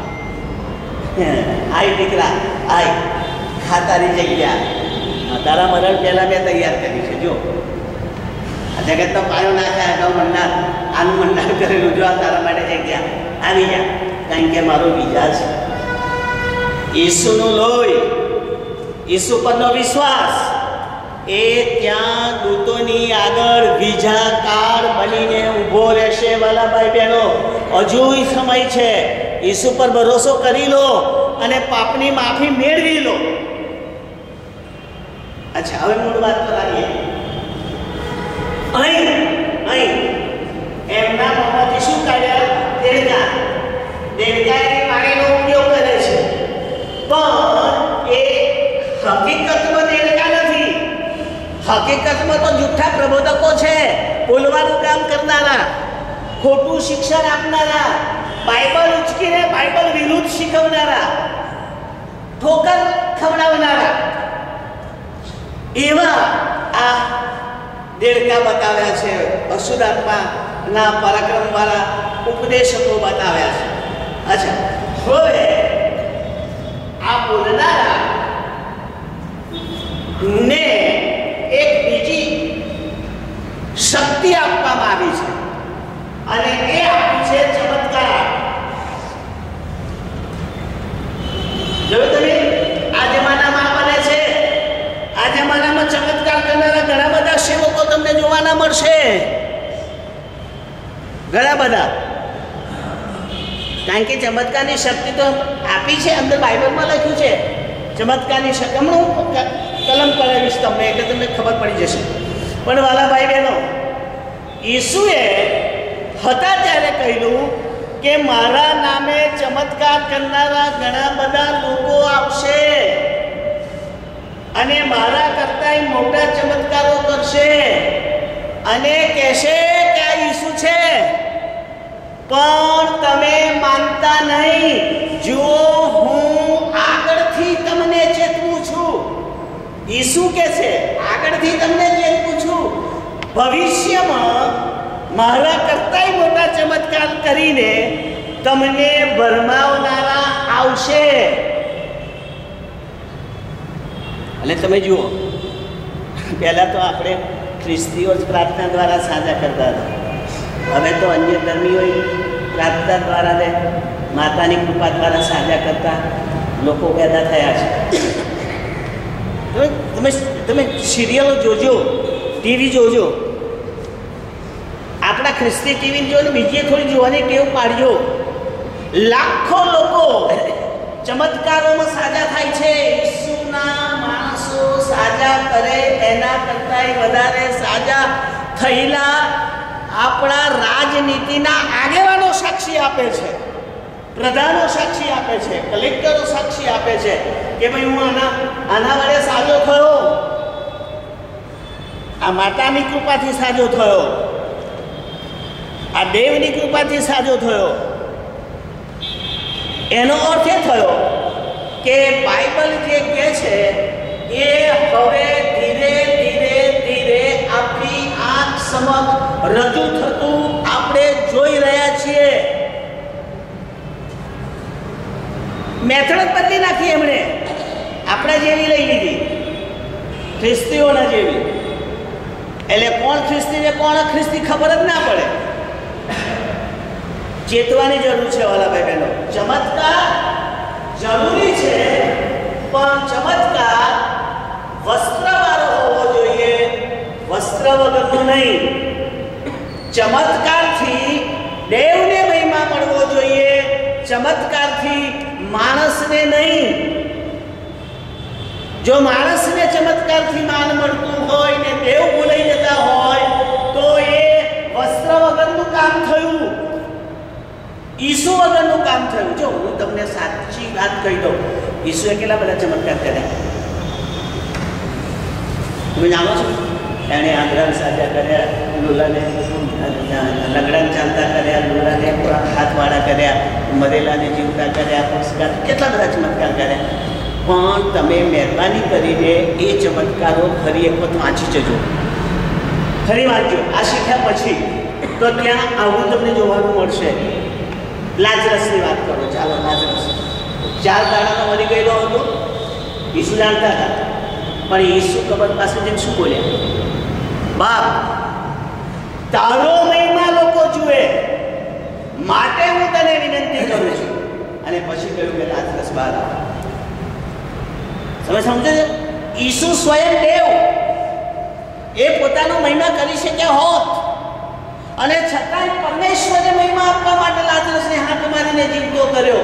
આય દીકરા આય, ખાતાની જગ્યા તારા મરણ પહેલાં મેં તૈયાર કરી છે. જો આ જગતનો પાયો નાખ્યા, અગાઉ મનનાર આનું મનનાર કરેલું, જો આ તારા માટે જગ્યા આવી જા. કારણ કે મારો બીજા છે. ઈસુનું લોહી, ઈસુ પરનો વિશ્વાસ એ ત્યાં દૂતોની આગળ બીજા કાર બનીને ઊભો રહેશે. વાલા ભાઈ બહેનો, હજુય સમય છે. ઈસુ પર ભરોસો કરી લો અને પાપની માફી મેળવી લો. અચ્છા, હવે મૂળ વાત પર આવીએ. અહીં એમના મોંમાંથી શું કાઢ્યા? દેડકા. દેડકા એની પાણીનો ઉપયોગ કરે છે, પણ એ હકીકતમાં દેડકા નથી. હકીકતમાં તો જૂઠા પ્રબોધકો છે, બોલવાનું કામ કરનારા, ખોટું શિક્ષણ આપનારા, બાઇબલ ઉચકીને બાઇબલ વિરુદ્ધ શીખવનારા, ઠોકર ખવડાવનારા, એવા આ દેડકા બતાવ્યા છે. અશુદ્ધાત્માના પરાક્રમવાળા ઉપદેશકો બતાવ્યા છે. અચ્છા, હવે આ બોલનારા ને એક બીજી શક્તિ આપવામાં આવી છે અને એ આપી છે ચમત્કાર. જોયું તમે? આ જમાનામાં બને છે. આ જમાનામાં ચમત્કાર કરનારા ઘણા બધા સેવકો તમને જોવાના મળશે. ઘણા બધા. કારણ કે ચમત્કારની શક્તિ તો આપી છે, અંદર બાઇબલમાં લખ્યું છે ચમત્કારની શક્તિ. હમણાં હું કલમ કરાવીશ તમને, એટલે તમને ખબર પડી જશે. પણ વાલા ભાઈ બહેનો, ઈસુએ હતા ત્યારે કહ્યું કે મારા નામે ચમત્કાર કરનારા ઘણા બધા લોકો આવશે અને મારા કરતાં મોટા ચમત્કારો કરશે અને કહેશે કે આ ઈસુ છે, પણ તમે માનતા નહીં. જો હું આગળથી તમને ચેતવું છું, ઈસુ કે છે આગળથી તમને ચેતવું છું, ભવિષ્યમાં મારા કરતાંય મોટા ચમત્કાર કરીને તમને ભરમાવનારા આવશે. એટલે તમે જુઓ, પહેલાં તો આપણે ખ્રિસ્તીઓ જ પ્રાર્થના દ્વારા સાજા કરતા હતા. હવે તો અન્ય ધર્મીઓ પ્રાર્થના દ્વારા ને માતાની કૃપા દ્વારા સાજા કરતા લોકો પેદા થયા છે. તમે સિરિયલો જોજો, ટીવી જોજો. આપણા ખ્રિસ્તી ટીવી જોઈને બીજી થોડી જોવાની ટેવ પાડજો. લાખો લોકો ચમત્કારોમાં સાજા થાય છે. ઈસુના માણસો સાજા કરે એના કરતાંય વધારે સાજા થયેલા આપણા રાજનીતિના આગેવાનો સાક્ષી આપે છે, પ્રધાનો સાક્ષી આપે છે, કલેક્ટરો સાક્ષી આપે છે કે ભાઈ હું આના વડે સાજો થયો, આ માતાની કૃપાથી સાજો થયો, આ દેવની કૃપાથી સાજો થયો. એનો અર્થ એ થયો કે બાઇબલ જે કહે છે એ હવે ધીરે ધીરે ધીરે આપણી આંખ સમક્ષ રજૂ થતું આપણે જોઈ રહ્યા છીએ. મેથડ બદલી નાખી એમણે, આપણા જેવી લઈ લીધી, ખ્રિસ્તીઓના જેવી. એટલે કોણ ખ્રિસ્તી ને કોણ અખ્રિસ્તી ખબર જ ના પડે. ચેતવાની જરૂર છે વાલા ભાઈ બહેનો. ચમત્કાર જરૂરી છે, પણ ચમત્કાર વસ્ત્રવાળો હોવો જોઈએ, વસ્ત્ર વગરનો નહીં. ચમત્કારથી દેવને મહિમા મળવો જોઈએ, ચમત્કારથી માણસને નહીં. જો માણસને ચમત્કારથી માન મળતું હોય ને દેવ ભૂલાઈ જતા હોય તો એ વસ્ત્ર વગરનું કામ થયું, ઈસુ વગરનું કામ થયું. જો હું તમને સાચી વાત કહી દઉં, ઈસુએ કેટલા બધા ચમત્કાર કર્યા તમે જાણો છો? એણે આંધળાને સાજા કર્યા, લોલાને લંગડાને ચાલતા કર્યા, લોલાને હાથવાળા કર્યા, મરેલાને જીવતા કર્યા, પક્ષકાર, કેટલા બધા ચમત્કાર કર્યા. પણ તમે મહેરબાની કરીને એ ચમત્કારો ફરી એક વખત વાંચી જજો, ફરી વાંચજો. આ શીખ્યા પછી તો ત્યાં આવું તમને જોવાનું મળશે. લાજરસની વાત કરો, ચાલો લાજરસ 4 દાડાનો મરી ગયેલો હતો. ઈસુ જાણતા હતા, પણ ઈસુ કબર પાસે જઈને શું બોલ્યા? બાપ, તારો મહિમા લોકો જુએ માટે હું તને વિનંતી કરું છું. અને પછી કહ્યું કે લાજરસ બહાર આવો. તમે સમજો છો? ઈસુ સ્વયં દેવ, એ પોતાનો મહિમા કરી શક્યા હોત અને છતાંય પરમેશ્વરે મહિમા આપવા માટે લાજરસને હાથ મારીને જીવતો કર્યો.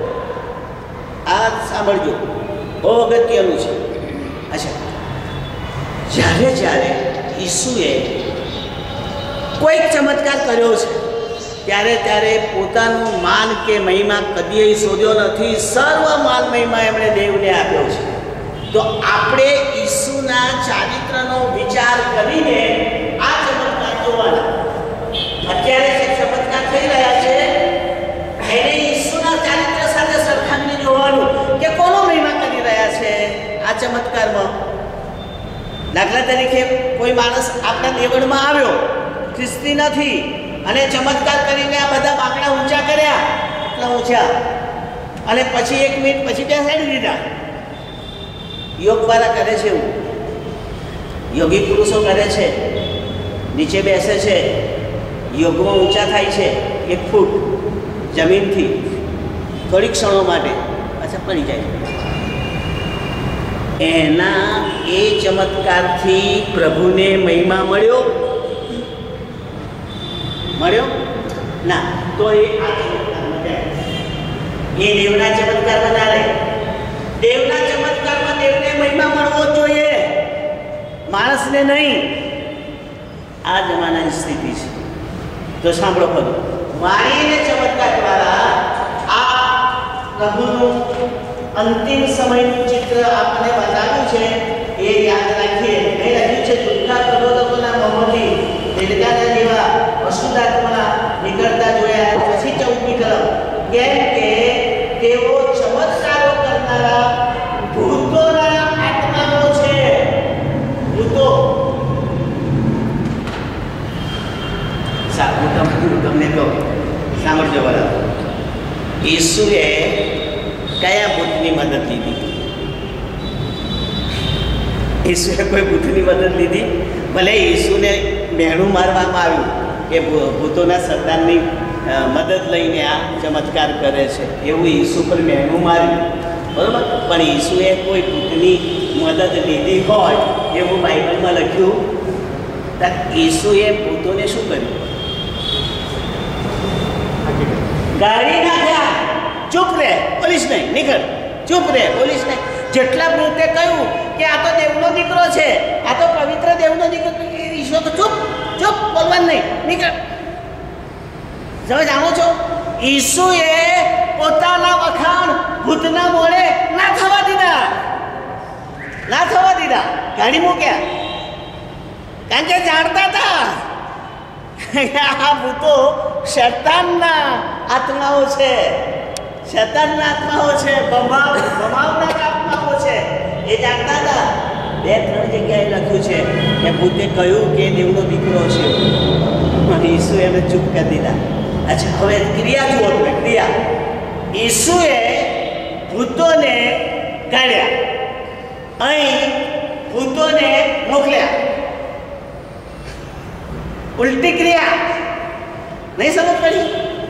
આ સાંભળજો, બહુ અગત્યનું છે. અચ્છા, જ્યારે જ્યારે ઈસુએ કોઈક ચમત્કાર કર્યો છે ત્યારે ત્યારે પોતાનું માન કે મહિમા કદીએ શોધ્યો નથી. સર્વ માન મહિમા એમણે દેવને આપ્યો છે. તો આપણે ઈસુના ચારિત્રનો વિચાર કરીને આ ચમત્કાર જોવાના. અત્યારે જે ચમત્કાર થઈ રહ્યા છે એને ઈસુના ચારિત્ર સાથે સરખામણી જોવાનું કે કોનો મહિમા કરી રહ્યા છે આ ચમત્કારમાં. દાખલા તરીકે કોઈ માણસ આપણા દેવળમાં આવ્યો, ખ્રિસ્તી નથી, અને ચમત્કાર કરીને આ બધા બાંકડા ઊંચા કર્યા, એટલા ઊંચા, અને પછી 1 મિનિટ પછી બેસાડી દીધા. યોગ દ્વારા કરે છે એવું, યોગી પુરુષો કરે છે, નીચે બેસે છે, યોગમાં ઊંચા થાય છે 1 ફૂટ જમીનથી થોડી ક્ષણો માટે, પાછા પડી જાય. એના એ ચમત્કારથી પ્રભુને મહિમા મળ્યો ના? તો એ દેવના ચમત્કારમાં ના રહે. દેવના ચમત્કારમાં દેવને મહિમા મળવો જોઈએ, માણસને નહીં. આ જમાનાની સ્થિતિ છે. તો સાંભળો ખરું, મારીને ચમત્કાર દ્વારા આ પ્રભુનું અંતિમ સમયનું ચિત્ર આપણને બતાવ્યું છે. એ યાદ રાખીએ. એ લખ્યું છે, જૂઠા પ્રબોધકોના મોંમાંથી દેડકાના જેવા અશુદ્ધાત્મા નીકળતા જોયા. પછી 14મી કલમ, કેમ કે તેઓ ચમત્કારો કરનારા ભૂતોના આત્માઓ છે. ભૂતો. તમને કહું, સાંભળજો બરાબર. ઈસુએ કયા ભૂતની મદદ લીધી? ઈસુએ કોઈ ભૂતની મદદ લીધી? ભલે ઈસુને મહેણું મારવામાં આવ્યું કે ભૂતોના સરદારની મદદ લઈને આ ચમત્કાર કરે છે, એવું ઈસુ પર મહેણું માર્યું, બરાબર. પણ ઈસુએ કોઈ ભૂતની મદદ લીધી હોય એવું બાઇબલમાં લખ્યું? તો ઈસુએ ભૂતોને શું કર્યું? ગાળી નાખ્યા. ચૂપ રહે, બોલીશ નહીં, નીકળ. ચૂપ રહે, બોલીશ નહીં. જેટલા ભૂતે કહ્યું કે આ તો દેવનો દીકરો છે, આ તો પવિત્ર દેવનો દીકરો, ઈશ્વર તો ચૂપ ચૂપ, બોલવાનું નહીં, નીકળ. તમે જાણો છો, ઈસુએ પોતાના વખાણ ભૂતના મોડે ના થવા દીધા. ગાડી મૂક્યા. કારણ કે જાણતા હતા આ ભૂતો શૈતાનના આત્માઓ છે, શૈતાનના આત્માઓ છે, ભમાવનાર આત્માઓ છે. એ જાણતા હતા. 2-3 જગ્યાએ લખ્યું છે કે ભૂતે કહ્યું કે દેવનો દીકરો છે, અને ઈસુ એને ચૂપ કરી દીધા. અચ્છા, હવે ક્રિયા જુઓ તમે. ક્રિયા, ઈસુએ ભૂતોને કાઢ્યા, અહીં ભૂતોને મોકલ્યા. ઉલટી ક્રિયા. નહીં સમજ પડી?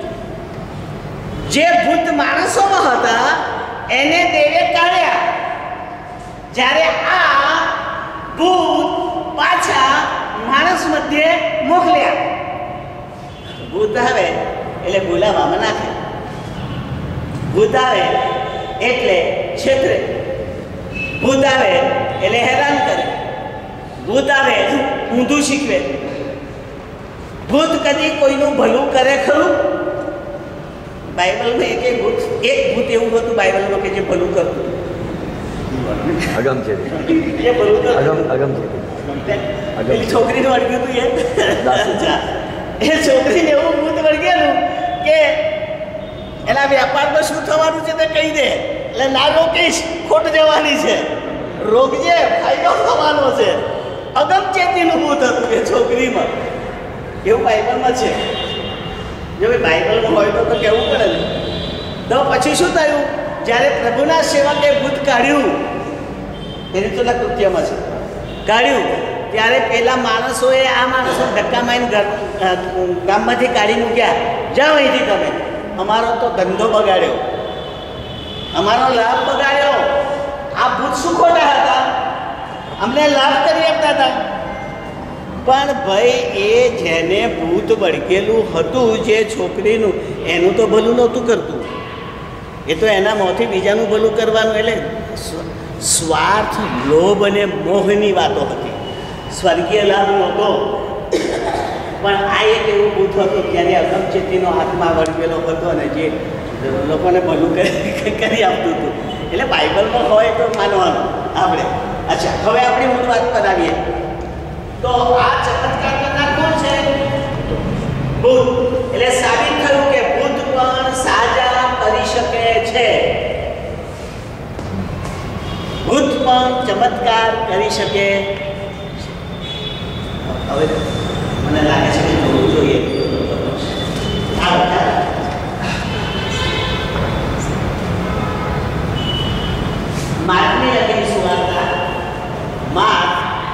જે ભૂત માણસોમાં હતા એને દેવે કાઢ્યા, જ્યારે આ ભૂત પાછા માણસ મધ્યે મોકલ્યા. ભૂત આવે એટલે બોલાવામાં નાખે, ભૂત આવે એટલે છેતરે, ભૂત આવે એટલે હેરાન કરે, ભૂત આવે ઊંધું શીખવે. ભૂત કદી કોઈનું ભલું કરે ખરું? બાઇબલમાં એક ભૂત એવું હતું બાઇબલમાં કે જે ભલું કરતું. અગમ છે, એ ભલું કરતું. અગમ છે. છોકરીને વળગ્યું હતું એ છોકરીને એવું ભૂત વળગેલું કે એના વેપારમાં શું થવાનું છે તે કહી દે, એટલે ના રોકીશ, ખોટ જવાની છે, રોકજે, ફાયદો થવાનો છે. અગમચેતીનું ભૂત હતું એ છોકરીમાં. એવું બાઇબલમાં છે. જો બાઇબલમાં હોય તો કહેવું પડે ને. તો પછી શું થયું? જ્યારે પ્રભુના સેવકે ભૂત કાઢ્યું, એની તો કૃત્યમાં છે, કાઢ્યું, ત્યારે પેલા માણસોએ આ માણસો ધક્કા મારીને ગામમાંથી કાઢી મૂક્યા. જાઓ અહીંથી તમે, અમારો તો ધંધો બગાડ્યો. અમારો લાભ બગાડ્યો. આ ભૂત શું ખોટા હતા? અમને લાભ કરી આપતા હતા. પણ ભાઈ એ જેને ભૂત ભડકેલું હતું જે છોકરીનું, એનું તો ભલું નહોતું કરતું. એ તો એના મોંથી બીજાનું ભલું કરવાનું. એટલે સ્વાર્થ, લોભ અને મોહની વાતો હતી. સ્વર્ગીય લાભ નહોતો. પણ આ એક એવું ભૂત હતું જેને અગમચેતીનો હાથમાં વળગેલો હતો અને જે લોકોને ભલું કરી આપતું હતું. એટલે બાઇબલમાં હોય તો માનવાનું આપણે. અચ્છા, હવે આપણી મૂળ વાત પર આવીએ. તો આ ચમત્કાર કરનાર કોણ છે? ભૂત. એટલે સાબિત થયું કે ભૂત પણ સાજા કરી શકે છે. ભૂત પણ ચમત્કાર કરી શકે. હવે મને લાગે છે કે જોવું જોઈએ. માર્કની લખેલી સુવાર્તા માર્ક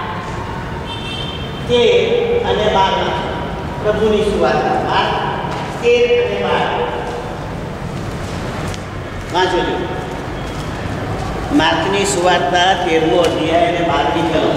13 અને 12 પ્રભુની સુવાર્તા માર્ક 13 અને 12 વાંચો. માર્કની સુવાર્તા 13મો અધ્યાય અને 12મી કલમ.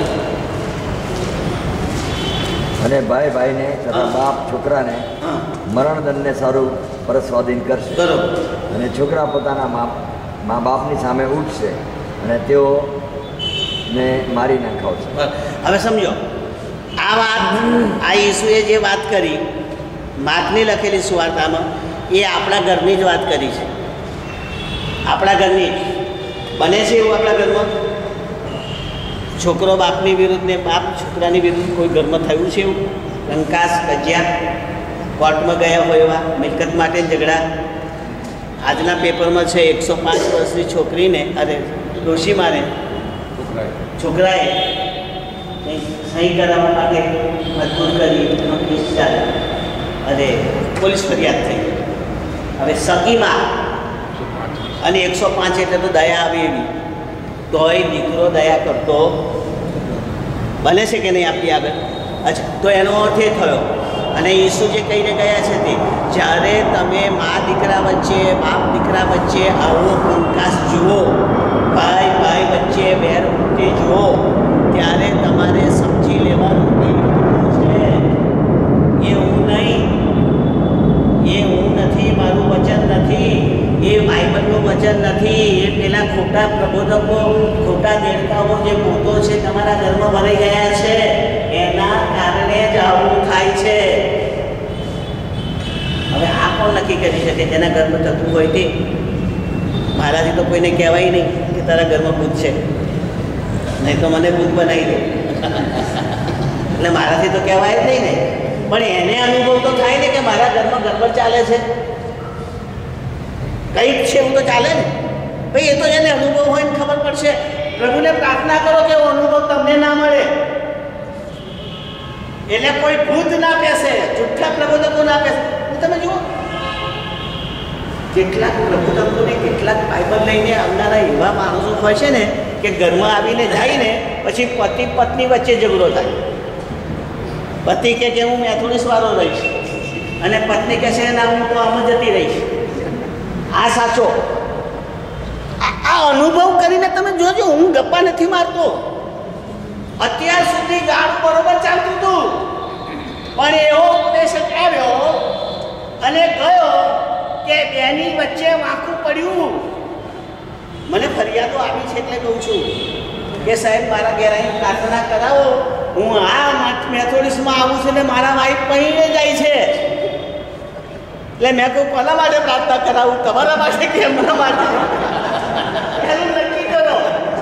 અને ભાઈ ભાઈને તથા બાપ છોકરાને મરણદંડને સારું પરસ્વાધીન કરશે. બરોબર. અને છોકરા પોતાના મા બાપની સામે ઉઠશે અને તેઓને મારી નાખાવશે. હવે સમજો આ વાત, આ ઈસુએ જે વાત કરી માર્કની લખેલી સુવાર્તામાં, એ આપણા ઘરની જ વાત કરી છે. આપણા ઘરની બને છે એવું આપણા ઘરમાં? છોકરો બાપની વિરુદ્ધ ને બાપ છોકરાની વિરુદ્ધ કોઈ ઘરમાં થયું છે એવું? કંકાસ, કજિયા, કોર્ટમાં ગયા હોય એવા મિલકત માટે ઝઘડા. આજના પેપરમાં છે 105 વર્ષની છોકરીને, અરે ડોશીમાને છોકરાએ સહી કરાવવા માટે મજબૂર કરી, એનો કેસ ચાલે અને પોલીસ ફરિયાદ થઈ. હવે સગીમાં અને 105 એટલે તો દયા આવી એવી, તોય દીકરો દયા કરતો બને છે કે નહીં આપણી આગળ? અચ્છા, તો એનો અર્થ એ થયો. અને ઈસુ જે કહીને ગયા છે તે, જ્યારે તમે મા દીકરા વચ્ચે, બાપ દીકરા વચ્ચે આવો કંકાસ જુઓ, ભાઈ ભાઈ વચ્ચે વેર વૃત્તિ જુઓ, ત્યારે તમારે સમજી લેવાનું છે એ હું નહીં, એ હું નથી, મારું વચન નથી, એ બાઇબલનું વચન નથી, એ પેલા ખોટા પ્રબોધકો, ખોટા દેડકાઓ જે ભૂતો છે તમારા ઘરમાં ભરાઈ ગયા છે, એના કારણે જ આવું થાય છે. હવે આ કોણ નક્કી કરી શકે જેના ઘરમાં થતું હોય તે? મારાથી તો કોઈને કહેવાય નહીં કે તારા ઘરમાં ભૂત છે, નહીં તો મને ભૂત બનાવી દે. એટલે મારાથી તો કહેવાય જ નહીં ને. પણ એને અનુભવ તો થાય ને કે મારા ઘરમાં ગડબડ ચાલે છે, કંઈક છે એવું તો ચાલે ને ભાઈ. એ તો એને અનુભવ હોય ને ખબર પડશે. પ્રભુને પ્રાર્થના કરો કે એવો અનુભવ તમને ના મળે. એટલે કોઈ ભૂત ના બેસે, જુઠ્ઠા પ્રબોધકો ના બેસે. તમે જુઓ કેટલાક પ્રબોધકોને, કેટલાક બાઇબલ લઈને આવનારા એવા માણસો હોય છે ને કે ઘરમાં આવીને જાય ને પછી પતિ પત્ની વચ્ચે ઝઘડો થાય. પતિ કે હું મેથોડિસ્ટ વાળો રહીશ અને પત્ની કહે છે ના હું તો આમ જતી રહીશ. આ સાચો. આ અનુભવ કરીને તમે જોજો. હું ગપ્પા નથી મારતો. અત્યાર સુધી ગાળું બરોબર ચાલતું હતું, પણ એવો ઉપદેશક આવ્યો અને ગયો કે બેની વચ્ચે વાંકું પડ્યું. મને ફરિયાદો આવી છે એટલે કહું છું કે સાહેબ મારા ઘેર અહીં પ્રાર્થના કરાવો. હું આ મેથોડિસ્ટમાં આવું છું ને મારા વાઈફ પહીને જાય છે. એટલે મેં કહું કોના માટે પ્રાર્થના કરાવું? તમારા માટે કે એમના માટે? એનું નક્કી કરો.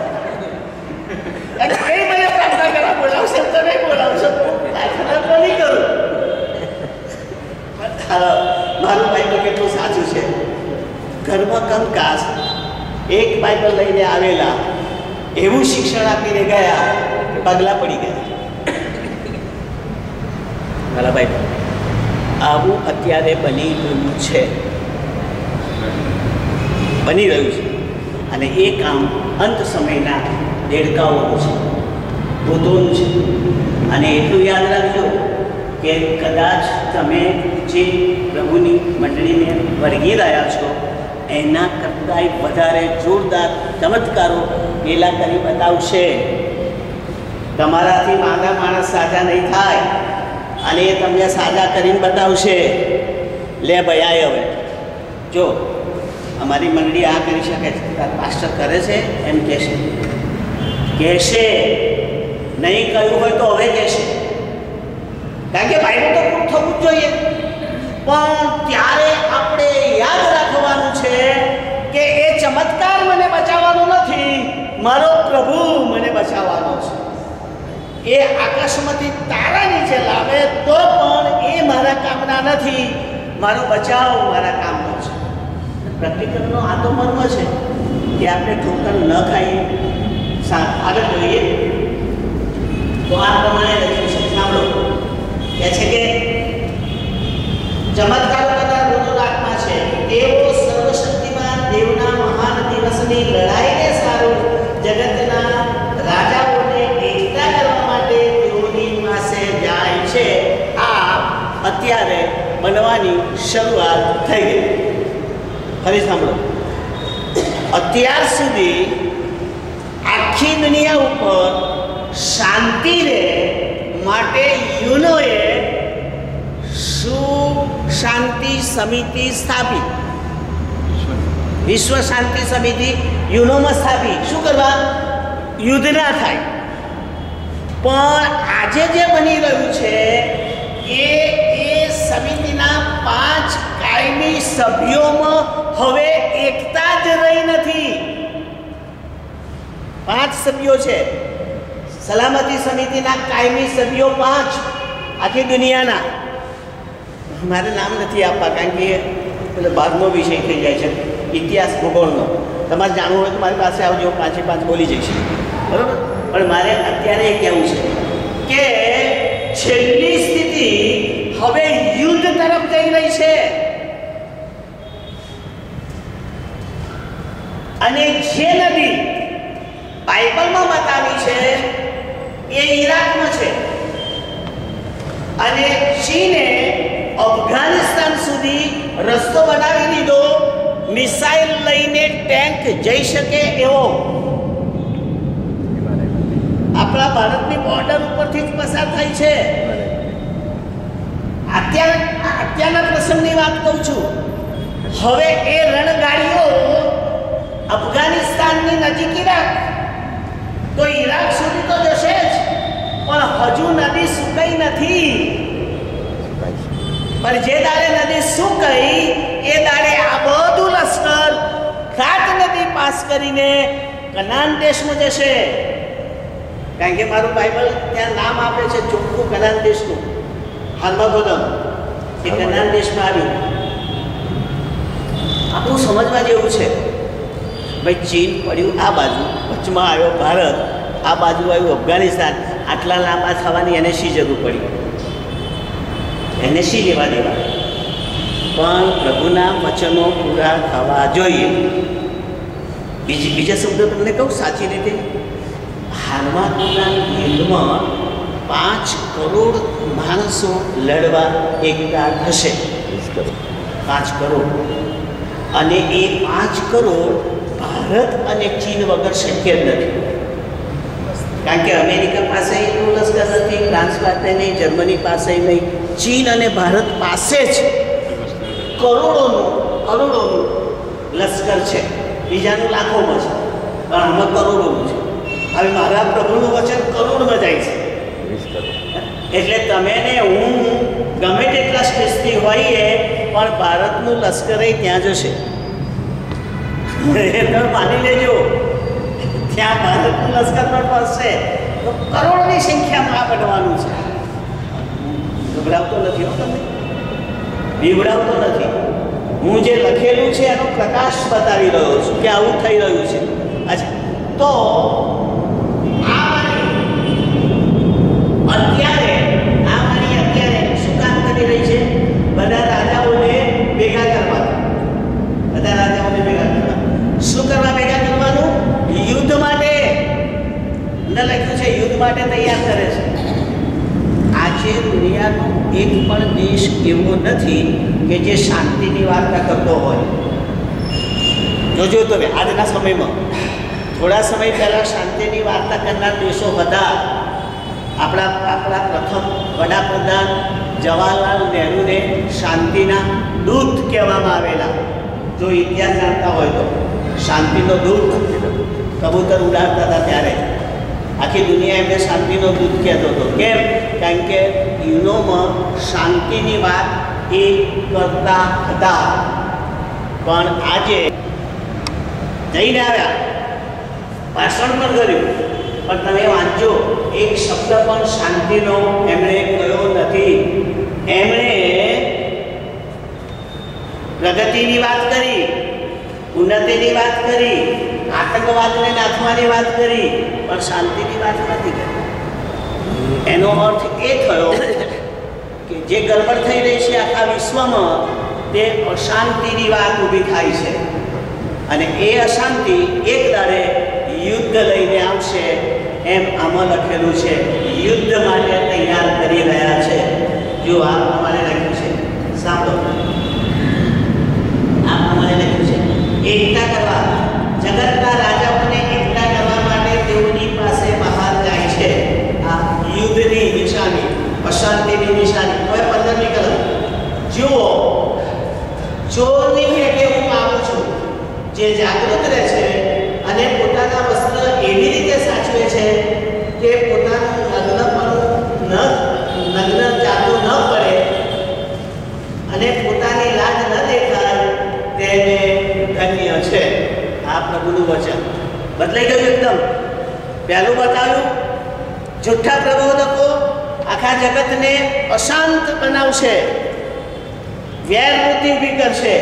કઈ મને પ્રાર્થના કરવા બોલાવશે તો નહીં બોલાવશો, પ્રાર્થના તો નહીં કરું. મારું બાઇબલ કેટલું સાચું છે. ઘરમાં કંકાસ, એક બાઇબલ લઈને આવેલા, એવું શિક્ષણ આપીને ગયા પગલા પડી ગયા. મારા બાઇબલ આવું અત્યારે બની રહ્યું છે, બની રહ્યું છે. અને એ કામ અંત સમયના દેડકાઓનું છે, ભૂતોનું છે. અને એટલું યાદ રાખજો કે કદાચ તમે જે પ્રભુની મંડળીને વળગી રહ્યા છો એના કરતાં કંઈક વધારે જોરદાર ચમત્કારો પેલા કરી બતાવશે. તમારાથી માંદા માણસ સાજા નહીં થાય અને એ તમને સાજા કરીને બતાવશે. લે ભૈયા હવે જો અમારી મંડળી આ કરી શકે છે, પાસ્ટર કરે છે એમ કહેશે, નહીં કહ્યું હોય તો હવે કહેશે, કારણ કે ભાઈનું તો પૂરું થવું જ જોઈએ. પણ ત્યારે આપણે યાદ રાખવાનું છે કે એ ચમત્કાર મને બચાવવાનો નથી, મારો પ્રભુ મને બચાવવાનો છે. એ આકાશમાંથી તારા નીચે લાવે તો પણ એ મારા કામના નથી, મારો બચાવ મારા કામનો છે. પ્રેક્ટિકલનો આ તો મર્મ છે કે આપણે ઠોકર ન ખાઈએ. આગળ જોઈએ તો આ પ્રમાણે લખ્યું છે, સાંભળો. કહે છે કે ચમત્કાર કરનાર મૃદુલ આત્મા છે તેઓ સર્વશક્તિમાન દેવના મહાન દિવસની લડાઈને સારું જગતના રાજાઓને એકતા કરવા માટે તેઓની પાસે જાય છે. આ અત્યારે બનવાની શરૂઆત થઈ ગઈ. ફરી સાંભળો. અત્યાર સુધી આખી દુનિયા ઉપર શાંતિ રહે માટે યુનોએ શાંતિ સમિતિ સ્થાપી, વિશ્વ શાંતિ સમિતિ યુનોમાં સ્થાપી. શું કરવા? યુદ્ધ ના થાય. પણ આજે જે બની રહ્યું છે એ સમિતિના 5 કાયમી સભ્યોમાં હવે એકતા જ રહી નથી. 5 સભ્યો છે સલામતી સમિતિના કાયમી સભ્યો, 5 આખી દુનિયાના. મારે નામ નથી આપવા કારણ કે પેલો 12મો વિષય થઈ જાય છે, ઇતિહાસ ભૂગોળનો. તમારે જાણવું હોય તો મારી પાસે આવજો, 5 બોલી જઈશ, બરાબર. પણ મારે અત્યારે એ કહેવું છે કે છેલ્લી સ્થિતિ હવે યુદ્ધ તરફ જઈ રહી છે. અને જે નદી બાઇબલમાં બતાવી છે એ ઈરાકમાં છે અને ચીને અફઘાનિસ્તાન સુધી રસ્તો બનાવી દીધો, મિસાઇલ લઈને ટેન્ક જઈ શકે એવો. આપણા ભારતની બોર્ડર ઉપરથી જ પસાર થઈ છે. અત્યારના પ્રસંગની વાત કહું છું. હવે એ રણગાડીઓ અફઘાનિસ્તાનની નજીક ઈરાક, તો ઈરાક સુધી તો જશે જ, પણ હજુ નદી સુકાઈ નથી. પણ જે દાડે નદી સુકાઈ એ દાડે આ બધું લશ્કર ઘાટ નદી પાસ કરીને કનાન દેશમાં જશે. કારણ કે મારું બાઇબલ ત્યાં નામ આપે છે ચોખ્ખું કનાન દેશનું, હાર્માગોદમ, એ કનાન દેશમાં આવ્યું. આપણું સમજવા જેવું છે. ભાઈ ચીન પડ્યું આ બાજુ, વચમાં આવ્યો ભારત, આ બાજુ આવ્યું અફઘાનિસ્તાન. આટલા લાંબા થવાની એને શી જરૂર પડી? એને શી લેવા દેવા? પણ પ્રભુના વચનો પૂરા થવા જોઈએ. બીજા શબ્દો તમને કહું સાચી રીતે, હાલમાં યુદ્ધમાં 5 કરોડ માણસો લડવા એકતા થશે. 5 કરોડ. અને એ 5 કરોડ ભારત અને ચીન વગર શક્ય જ નથી. કારણ કે અમેરિકા પાસે એટલું લશ્કર નથી, ફ્રાન્સ પાસે નહીં, જર્મની પાસે નહીં, ચીન અને ભારત પાસે જ કરોડોનું લશ્કર છે. બીજાનું લાખોમાં છે, પણ આમાં કરોડોનું છે. હવે મારા પ્રભુનું વચન કરોડમાં જાય છે. એટલે તમે ને હું ગમે તેટલા સ્પેસથી હોઈએ પણ ભારતનું લશ્કર ત્યાં જશે. એ તમે માની લેજો, ત્યાં ભારતનું લશ્કર પણ પહોંચશે તો કરોડની સંખ્યામાં આ બનવાનું છે. ગભરાવતો નથી હો તમને, બીવડાવતો નથી. હું જે લખેલું છે એનો પ્રકાશ બતાવી રહ્યો છું કે આવું થઈ રહ્યું છે. અચ્છા, તો અત્યારે શું કામ કરી રહી છે? બધા રાજાઓને ભેગા કરવા. શું કરવા ભેગા કરવાનું? યુદ્ધ માટે. અંદર લખ્યું છે યુદ્ધ માટે તૈયાર કરે છે. આજે દુનિયાનો એક પણ દેશ એવો નથી કે જે શાંતિની વાર્તા કરતો હોય. જોજો તમે આજના સમયમાં થોડા સમય પહેલાં શાંતિની વાર્તા કરનાર દેશો હતા. આપણા પ્રથમ વડાપ્રધાન જવાહરલાલ નહેરુને શાંતિના દૂત કહેવામાં આવેલા. જો ઇતિહાસ જાણતા હોય તો શાંતિનો દૂત કબૂતર ઉડાડતા હતા ત્યારે આખી દુનિયા એમને શાંતિનો દૂત કહેતો હતો. કેમ? કારણ કે યુનોમાં શાંતિની વાત એ કરતા હતા. પણ આજે જઈને આવ્યા, ભાષણ પણ કર્યું, પણ તમે વાંચો એક શબ્દ પણ શાંતિનો એમણે કહ્યો નથી. એમણે પ્રગતિની વાત કરી, ઉન્નતિની વાત કરી, આતંકવાદને નાથવાની વાત કરી, પણ શાંતિની વાત નથી કરી. એનો અર્થ એ થયો કે જે ગડબડ થઈ રહી છે આખા વિશ્વમાં તે અશાંતિની વાત ઊભી થાય છે અને એ અશાંતિ એક દાડે યુદ્ધ લઈને આવશે એમ આમાં લખેલું છે. યુદ્ધ માટે તૈયાર કરી રહ્યા છે. જો આ પ્રમાણે લખ્યું છે, સાંભળો. આ પ્રમાણે લખ્યું છે, એકતા કરવા, જગતના રાજાઓને એકતા કરવા માટે તેઓની પાસે બહાર જાય છે. આ યુદ્ધની નિશાની, અશાંતિની નિશાની. હવે 15મી કલમ જુઓ, ચોરની પેટે હું આવું છું, જે જાગૃત રહે છે અને પોતાના વસ્ત્ર એવી રીતે સાચવે છે કે પોતાનું નગ્ન જાતું ન પડે અને પોતાની લાજ ન દેખાય, તેને ધન્ય છે. આ પ્રભુનું વચન બદલાઈ ગયું એકદમ. પહેલું બતાવ્યું, જુઠ્ઠા પ્રબોધકો આખા જગતને અશાંત બનાવશે, વેરવૃત્તિ ઊભી કરશે.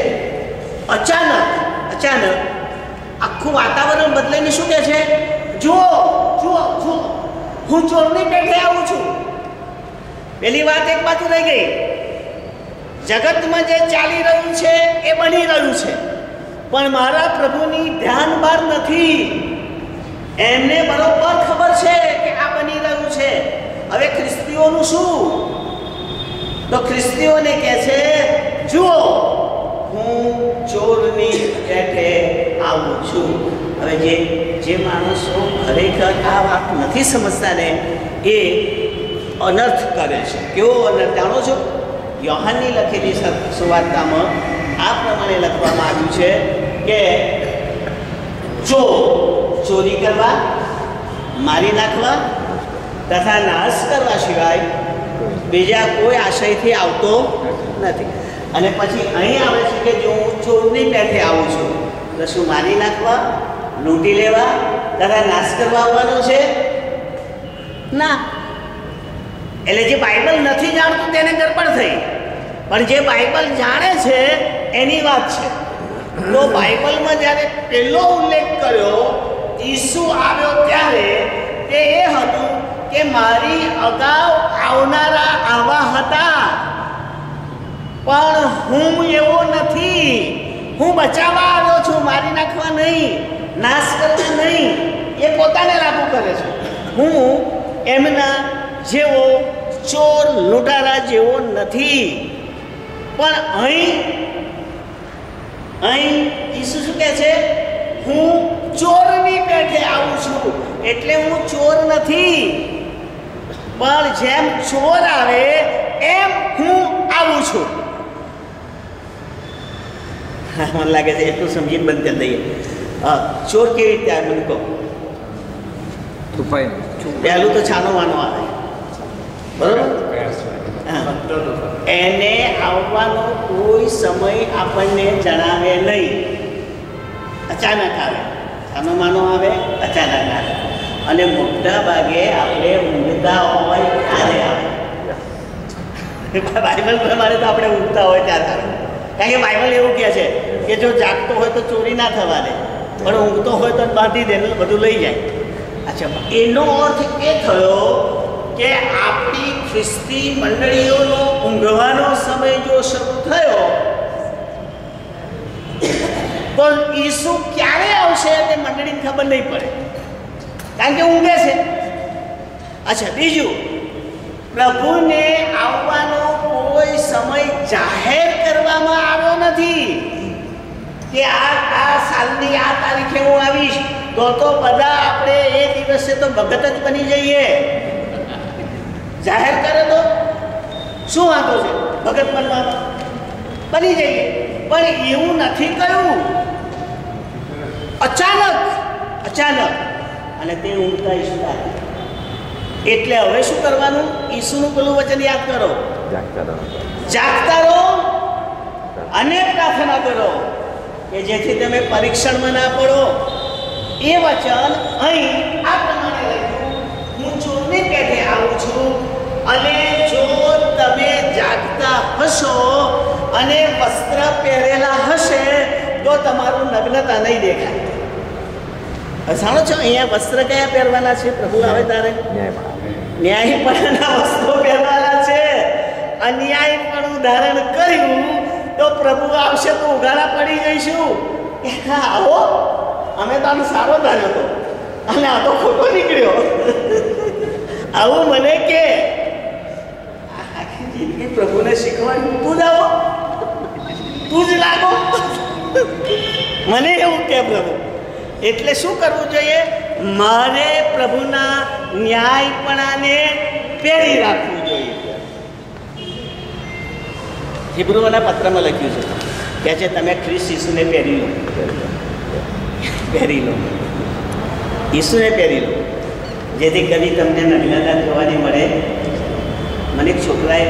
અચાનક આખું વાતાવરણ બદલાઈને શું કહે છે? જુઓ જુઓ જુઓ, હું ચોરની પેઠે આવું છું. પેલી વાત એક બાજુ રહી ગઈ. જગતમાં જે ચાલી રહ્યું છે એ બની રહ્યું છે, પણ મારા પ્રભુની ધ્યાન બહાર નથી. એમને બરોબર ખબર છે કે આ બની રહ્યું છે. હવે ખ્રિસ્તીઓનું શું? તો ખ્રિસ્તીઓને કહે છે, જુઓ હું ચોરની પેઠે આવું છું. હવે જે માણસો ખરેખર આ વાત નથી સમજતા ને એ અનર્થ કરે છે. કેવો અનર્થ જાણો છો? યોહાનની લખેલી સુવાર્તામાં આ પ્રમાણે લખવામાં આવ્યું છે કે ચોરી કરવા, મારી નાખવા તથા નાશ કરવા સિવાય બીજા કોઈ આશયથી આવતો નથી. અને પછી અહીં આવે છે કે જો હું ચોરની પેઠે આવું છું તો શું મારી નાખવા, લૂંટી લેવા તથા નાશ કરવા આવવાનો છે? ના. એટલે જે બાઇબલ નથી જાણતું તેને ગડબડ થઈ, પણ જે બાઇબલ જાણે છે એની વાત છે. તો બાઇબલમાં જ્યારે પહેલો ઉલ્લેખ કર્યો ઈસુ આવ્યો ત્યારે તે એ હતું કે મારી અગાઉ આવનારા આવા હતા, પણ હું એવો નથી. હું બચાવવા આવ્યો છું, મારી નાખવા નહીં, નાશ કરવા નહીં. એ પોતાને લાગુ કરે છે. હું એમના જેવો ચોર લૂંટારા જેવો નથી. પણ અહીં ઈસુ શું કહે છે? હું ચોરની પેઠે આવું છું. એટલે હું ચોર નથી, પણ જેમ ચોર આવે એમ હું આવું છું. મને લાગે છે એટલું સમજીને બંધ કરી દઈએ. ચોર કેવી રીતે આવે મને કહો? પહેલું તો છાનો વાનો આવે, બરોબર? એને આવવાનો કોઈ સમય આપણને જણાવે નહીં. અચાનક આવે, છાનો માનો આવે, અચાનક આવે. અને મોટા ભાગે આપણે ઊંઘતા હોય ત્યારે આવે. બાઇબલ પ્રમાણે તો આપણે ઊંઘતા હોય ત્યારે આવે. કારણ કે બાઇબલ એવું કહે છે કે જો જાગતો હોય તો ચોરી ના થવા દે, પણ ઊંઘતો હોય તો બાંધી દે, બધું લઈ જાય. અચ્છા, એનો અર્થ એ થયો કે આપણી ખ્રિસ્તી મંડળીઓનો ઊંઘવાનો સમય જો શરૂ થયો તો ઈસુ ક્યારે આવશે તે મંડળીને ખબર નહીં પડે, કારણ કે ઊંઘે છે. અચ્છા, બીજું, પ્રભુને આવવાનો કોઈ સમય જાહેર કરવામાં આવ્યો નથી. કે આ સાલની આ તારીખે હું આવીશ, તો બધા આપણે એ દિવસે તો ભગત જ બની જઈએ. જાહેર કરે તો શું વાંધો છે, ભગત બનવાનો બની જઈએ. પણ એવું નથી કહ્યું, અચાનક અને તે ઊંઘતા ઈશ્વર. એટલે હવે શું કરવાનું? ઈસુનું પેલું વચન યાદ કરો, જાગતા રહો અને પ્રાર્થના કરો કે જેથી તમે પરીક્ષણમાં ના પડો. એ વચન અહીં આ પ્રમાણે લખ્યું, હું ચોરની પેટે આવું છું, અને જો તમે જાગતા હશો અને વસ્ત્ર પહેરેલા હશે તો તમારું નગ્નતા નહીં દેખાય. સાંભળો છો, અહીંયા વસ્ત્ર કયા પહેરવાના છે? પ્રભુ આવે તારે ન્યાયપણાના વસ્ત્રો પહેરવાના છે. અન્યાયપણું ધારણ કર્યું તો પ્રભુ આવશે તો ઉઘાડા પડી જઈશું. આવો, અમે તો આનો સારો ધાર્યો હતો અને આ તો ખોટો નીકળ્યો. આવું મને કે આખી જિંદગી પ્રભુને શીખવાડ્યું, તું જ આવો, તું જ લાગો. મને એવું કે પ્રભુ. એટલે શું કરવું જોઈએ? મારે પ્રભુના ન્યાયપણાને પહેરી રાખવું જોઈએ. હિબ્રુઓના પત્રમાં લખ્યું છે, કે છે તમે ખ્રિસ્ત ઈસુને પહેરી લો, ઈસુને પહેરી લો, જેથી કદી તમને નગ્નતા જોવાની મળે. મને એક છોકરાએ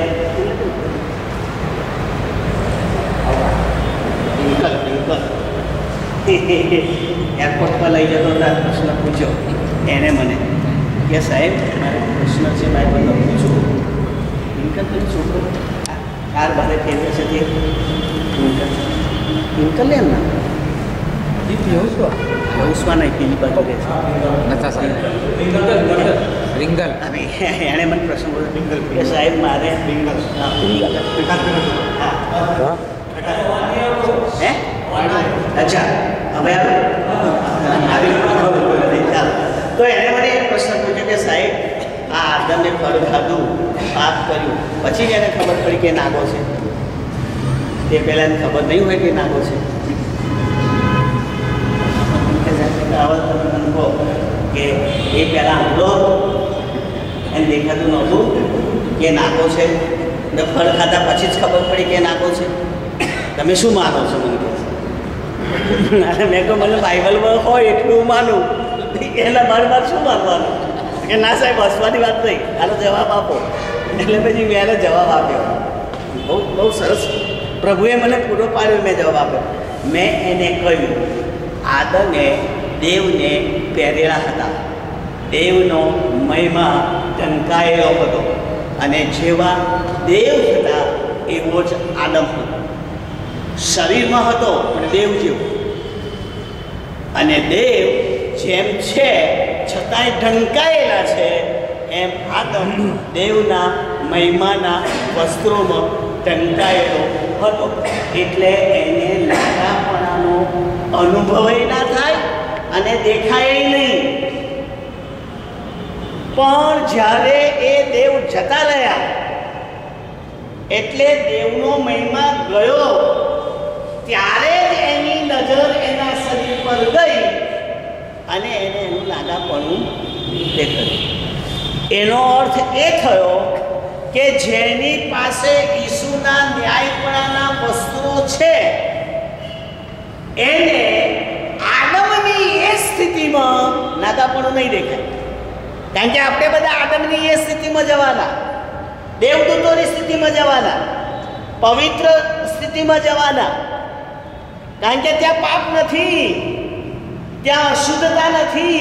એરપોર્ટ પર લઈ જતો હતા, પ્રશ્ન પૂછ્યો એને મને કે સાહેબ મારે પ્રશ્ન છે, મારે બધો પૂછું. ઇન્કલ છોકરો કાર બારે ફેરવે છે તે ઇન્કલ લે ના ઉસ્માન પેલી બાજુ રહે છે. એણે મને પ્રશ્ન પૂછ્યો કે સાહેબ મારે હે અચ્છા હવે તો એણે મને એક પ્રશ્ન પૂછ્યો કે સાહેબ આ આદમે ફળ ખાધું, પાપ કર્યું, પછી એને ખબર પડી કે નાગો છે. તે પહેલાં એને ખબર નહીં હોય કે નાગો છે. કે એ પહેલાં આંધળો એને દેખાતું નહોતું કે નાગો છે, ને ફળ ખાધા પછી જ ખબર પડી કે નાગો છે. તમે શું માનો છો? મને કહે અને મેં કહું મને બાઇબલમાં હોય એટલું માનું, એના બાર શું માનવાનું? કે ના સાહેબ હસવાની વાત નહીં, આનો જવાબ આપો. એટલે પછી મેં એને જવાબ આપ્યો. બહુ સરસ પ્રભુએ મને પૂરો પાડ્યો. મેં જવાબ આપ્યો. મેં એને કહ્યું આદમે દેવને પહેરેલા હતા, દેવનો મહિમા ઢંકાયેલો હતો, અને જેવા દેવ હતા એવો જ આદમ હતો. શરીરમાં હતો પણ દેવ જેવો, અને દેવ જેમ છે છતાંય ઢંકાયેલા છે, એમ આદમ દેવના મહિમાના વસ્ત્રોમાં ઢંકાયેલો હતો. એટલે એને લાગાપણાનો અનુભવ ના થાય અને દેખાય નહીં. પણ જ્યારે એ દેવ જતા રહ્યા એટલે દેવનો મહિમા ગયો, ત્યારે જ એની નજર એના શરીર પર ગઈ અને એને એનું લાગાપણું દેખાયું. એનો અર્થ એ થયો કે જેની પાસે ઈસુના ન્યાયપણાના વસ્ત્રો છે એને આદમની એ સ્થિતિમાં નાગાપણું નહીં દેખાય. કારણ કે આપણે બધા આદમની એ સ્થિતિમાં જવાના, દેવદૂતોની સ્થિતિમાં જવાના, પવિત્ર સ્થિતિમાં જવાના. કારણ કે ત્યાં પાપ નથી, ત્યાં અશુદ્ધતા નથી,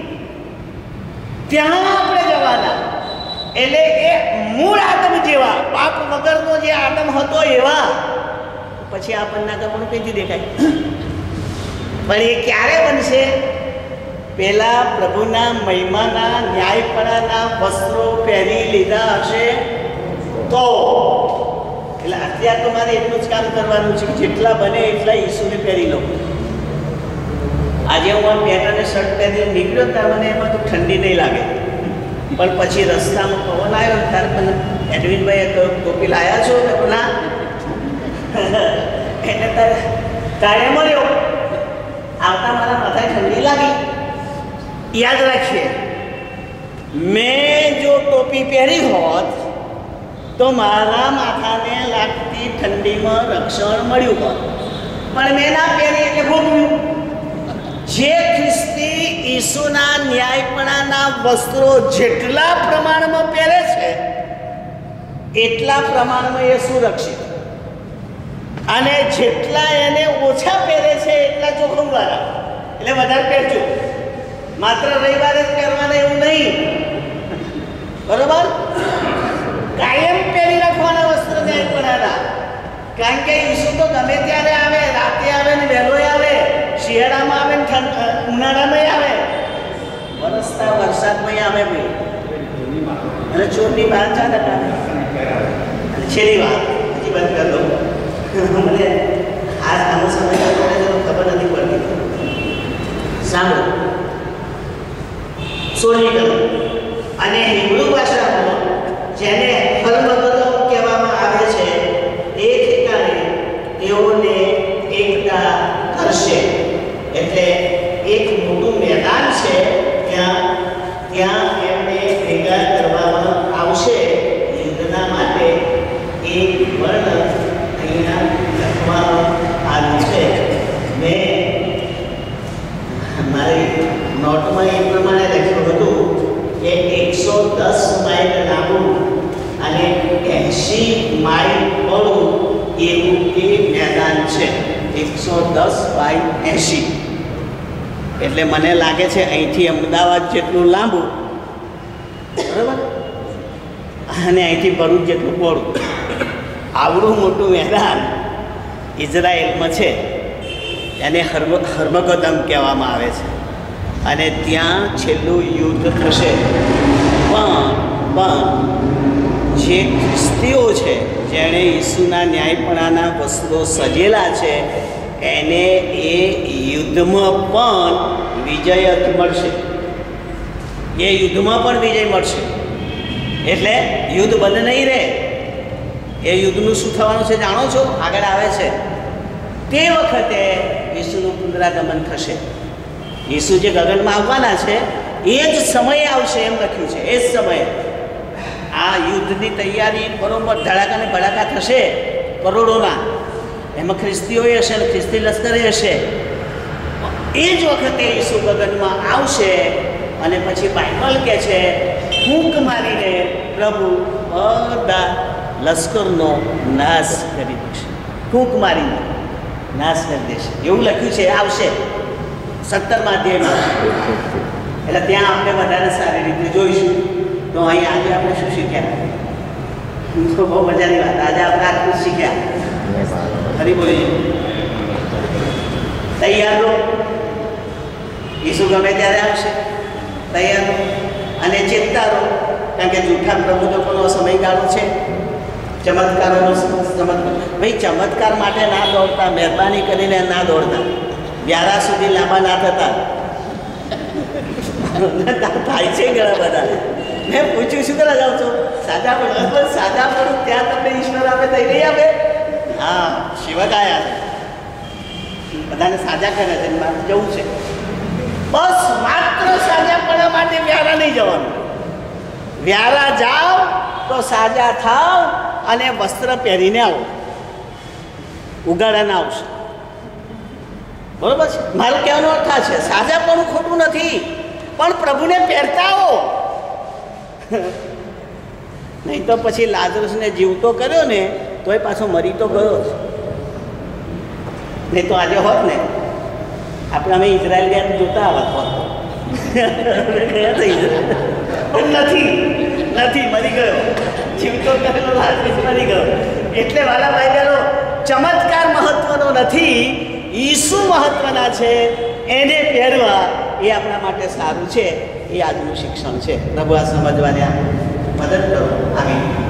ત્યાં આપણે જવાના. એટલે એ મૂળ આદમ જેવા, પાપ વગરનો જે આદમ હતો એવા. પછી આપણને નાગાપણું કઈથી દેખાય? પણ એ ક્યારે બનશે? પેલા પ્રભુના મહિમાના ન્યાયપણાના વસ્ત્રો પહેરી લીધા હશે તો. એટલે અત્યારે તો મારે એટલું જ કામ કરવાનું છે કે જેટલા બને એટલા ઈસુને પહેરી લો. આજે હું પેન્ટ અને શર્ટ પહેરીને નીકળ્યો ત્યારે મને એમાં તો ઠંડી નહીં લાગે, પણ પછી રસ્તામાં પવન આવ્યો ત્યારે મને એડવિનભાઈએ કહ્યું ટોપી લાવ્યા છો? મેં ના. એટલે તારે તારે મળ્યો, આવતા મારા માથાએ ઠંડી લાગી. યાદ રાખીએ, મેં જો ટોપી પહેરી હોત તો મારા માથાને લાગતી ઠંડીમાં રક્ષણ મળ્યું હોત, પણ મેં ના પહેરી એટલે ભોગવ્યું. જે ખ્રિસ્તી ઈસુના ન્યાયપણાના વસ્ત્રો જેટલા પ્રમાણમાં પહેરે છે એટલા પ્રમાણમાં એ સુરક્ષિત, અને જેટલા એને ઓછા પહેરે છે એટલા જોખમવાળા. એટલે વધારે પહેરજો, માત્ર રવિવારે જ પહેરવાના એવું નહીં, બરોબર? કાયમ પહેરી રાખવાના વસ્ત્ર ન્યાયપણાના. કારણ કે ઈસુ તો ગમે ત્યારે આવે, રાતે આવે ને વહેલો આવે, શિયાળામાં આવે ને ઉનાળામાં આવે, વરસતા વરસાદમાં આવે ભાઈ. અને ચોરની બહાર ચાલે. અને છેલ્લી વાત હજી બંધ કરી દઉં, મને આનો સમય ખબર નથી પડતી. સાંભળો, 16મી કલમ. અને હિબ્રુ ભાષામાં જેને હરમગદમ કહેવામાં આવે છે એ ઠેકાણે તેઓને એકતા કરશે. એટલે એક મોટું મેદાન છે, ત્યાં એમને ભેગા કરવામાં આવશે યુદ્ધના માટે. એક વર્ણ અહીંયા લખવામાં આવ્યું છે. મેં મારી નોટમાં એ પ્રમાણે લખ્યું હતું કે 110 માઇલ લાંબુ અને 80 માઇલ પહોળું એવું એ મેદાન છે. 110 બાય 80 એટલે મને લાગે છે અહીંથી અમદાવાદ જેટલું લાંબુ, બરાબર, અને અહીંથી ભરૂચ જેટલું પહોળું. આવડું મોટું મેદાન ઇઝરાયલમાં છે, એને હર્મગદમ કહેવામાં આવે છે. અને ત્યાં છેલ્લું યુદ્ધ થશે. પણ જે ખ્રિસ્તીઓ છે, જેણે ઈસુના ન્યાયપણાના વસ્ત્રો સજેલા છે, એને એ યુદ્ધમાં પણ વિજય મળશે. એ યુદ્ધમાં પણ વિજય મળશે. એટલે યુદ્ધ બંધ નહીં રહે. એ યુદ્ધનું શું થવાનું છે જાણો છો? આગળ આવે છે. તે વખતે ઈસુનું પુનરાગમન થશે. ઈસુ જે ગગનમાં આવવાના છે એ જ સમયે આવશે એમ લખ્યું છે. એ જ સમયે આ યુદ્ધની તૈયારી બરોબર ધડાકા ને ભડાકા થશે કરોડોના. એમાં ખ્રિસ્તીઓ હશે ને ખ્રિસ્તી લશ્કરે હશે. એ જ વખતે ઈસુ ગગનમાં આવશે અને પછી બાઇબલ કહે છે ફૂંક મારીને પ્રભુ બધા લશ્કરનો નાશ કરી દેશે. ફૂંક મારીને નાશ કરી દેશે એવું લખ્યું છે. આવશે 17મા અધ્યાયમાં. એટલે ત્યાં આપણે વધારે સારી રીતે જોઈશું. તો અહીં આજે આપણે શું શીખ્યા? તો બહુ મજાની વાત. આજે આપણે આટલું શીખ્યા. ફરી બોલીએ, તૈયાર રહો. ઈસુ ગમે ત્યારે આવશે, તૈયાર રહો અને ચેતતા રહો. કારણ કે જૂઠા પ્રબોધકોનો સમયગાળો છે, ચમત્કારોનો ભાઈ ચમત્કાર માટે ના દોડતા, મહેરબાની કરીને ના દોડતા. વ્યારા સુધી લાંબા ના થતા. થાય છે ઘણા બધા. મેં પૂછ્યું શું કરવા જાઉં છો? સાજા પડો. સાજા પડું ત્યાં તમને ઈશ્વર આપે થઈ નહીં આપે? હા, શિવક આવ્યા છે, બધાને સાજા કરે છે, મારે જવું છે. બસ માત્ર સાજા પડવા માટે વ્યારા નહીં જવાનું. વ્યારા જાઓ તો સાજા થાવ અને વસ્ત્ર પહેરીને આવો. ઉગાડાને આવશે. બરોબર છે? મારું કહેવાનો અર્થ આ છે, સાજા પણ ખોટું નથી, પણ પ્રભુને પહેરતા આવો. નહીં તો પછી લાજરસને જીવતો કર્યો ને તોય પાછો મરી તો ગયો જ. નહીં તો આજે હોત ને આપણે અમે ઇઝરાયલ ગયા જોતા આવત હોત. નથી મરી ગયો. જીવતો કરેલો લાજરસ મરી ગયો. એટલે વાલા ભાઈ બહેનો, ચમત્કાર મહત્વનો નથી, ઈસુ મહત્વના છે. એને પહેરવા એ આપણા માટે સારું છે. એ આજનું શિક્ષણ છે. પ્રભુ આ સમજવાને મદદ કરો. આમીન.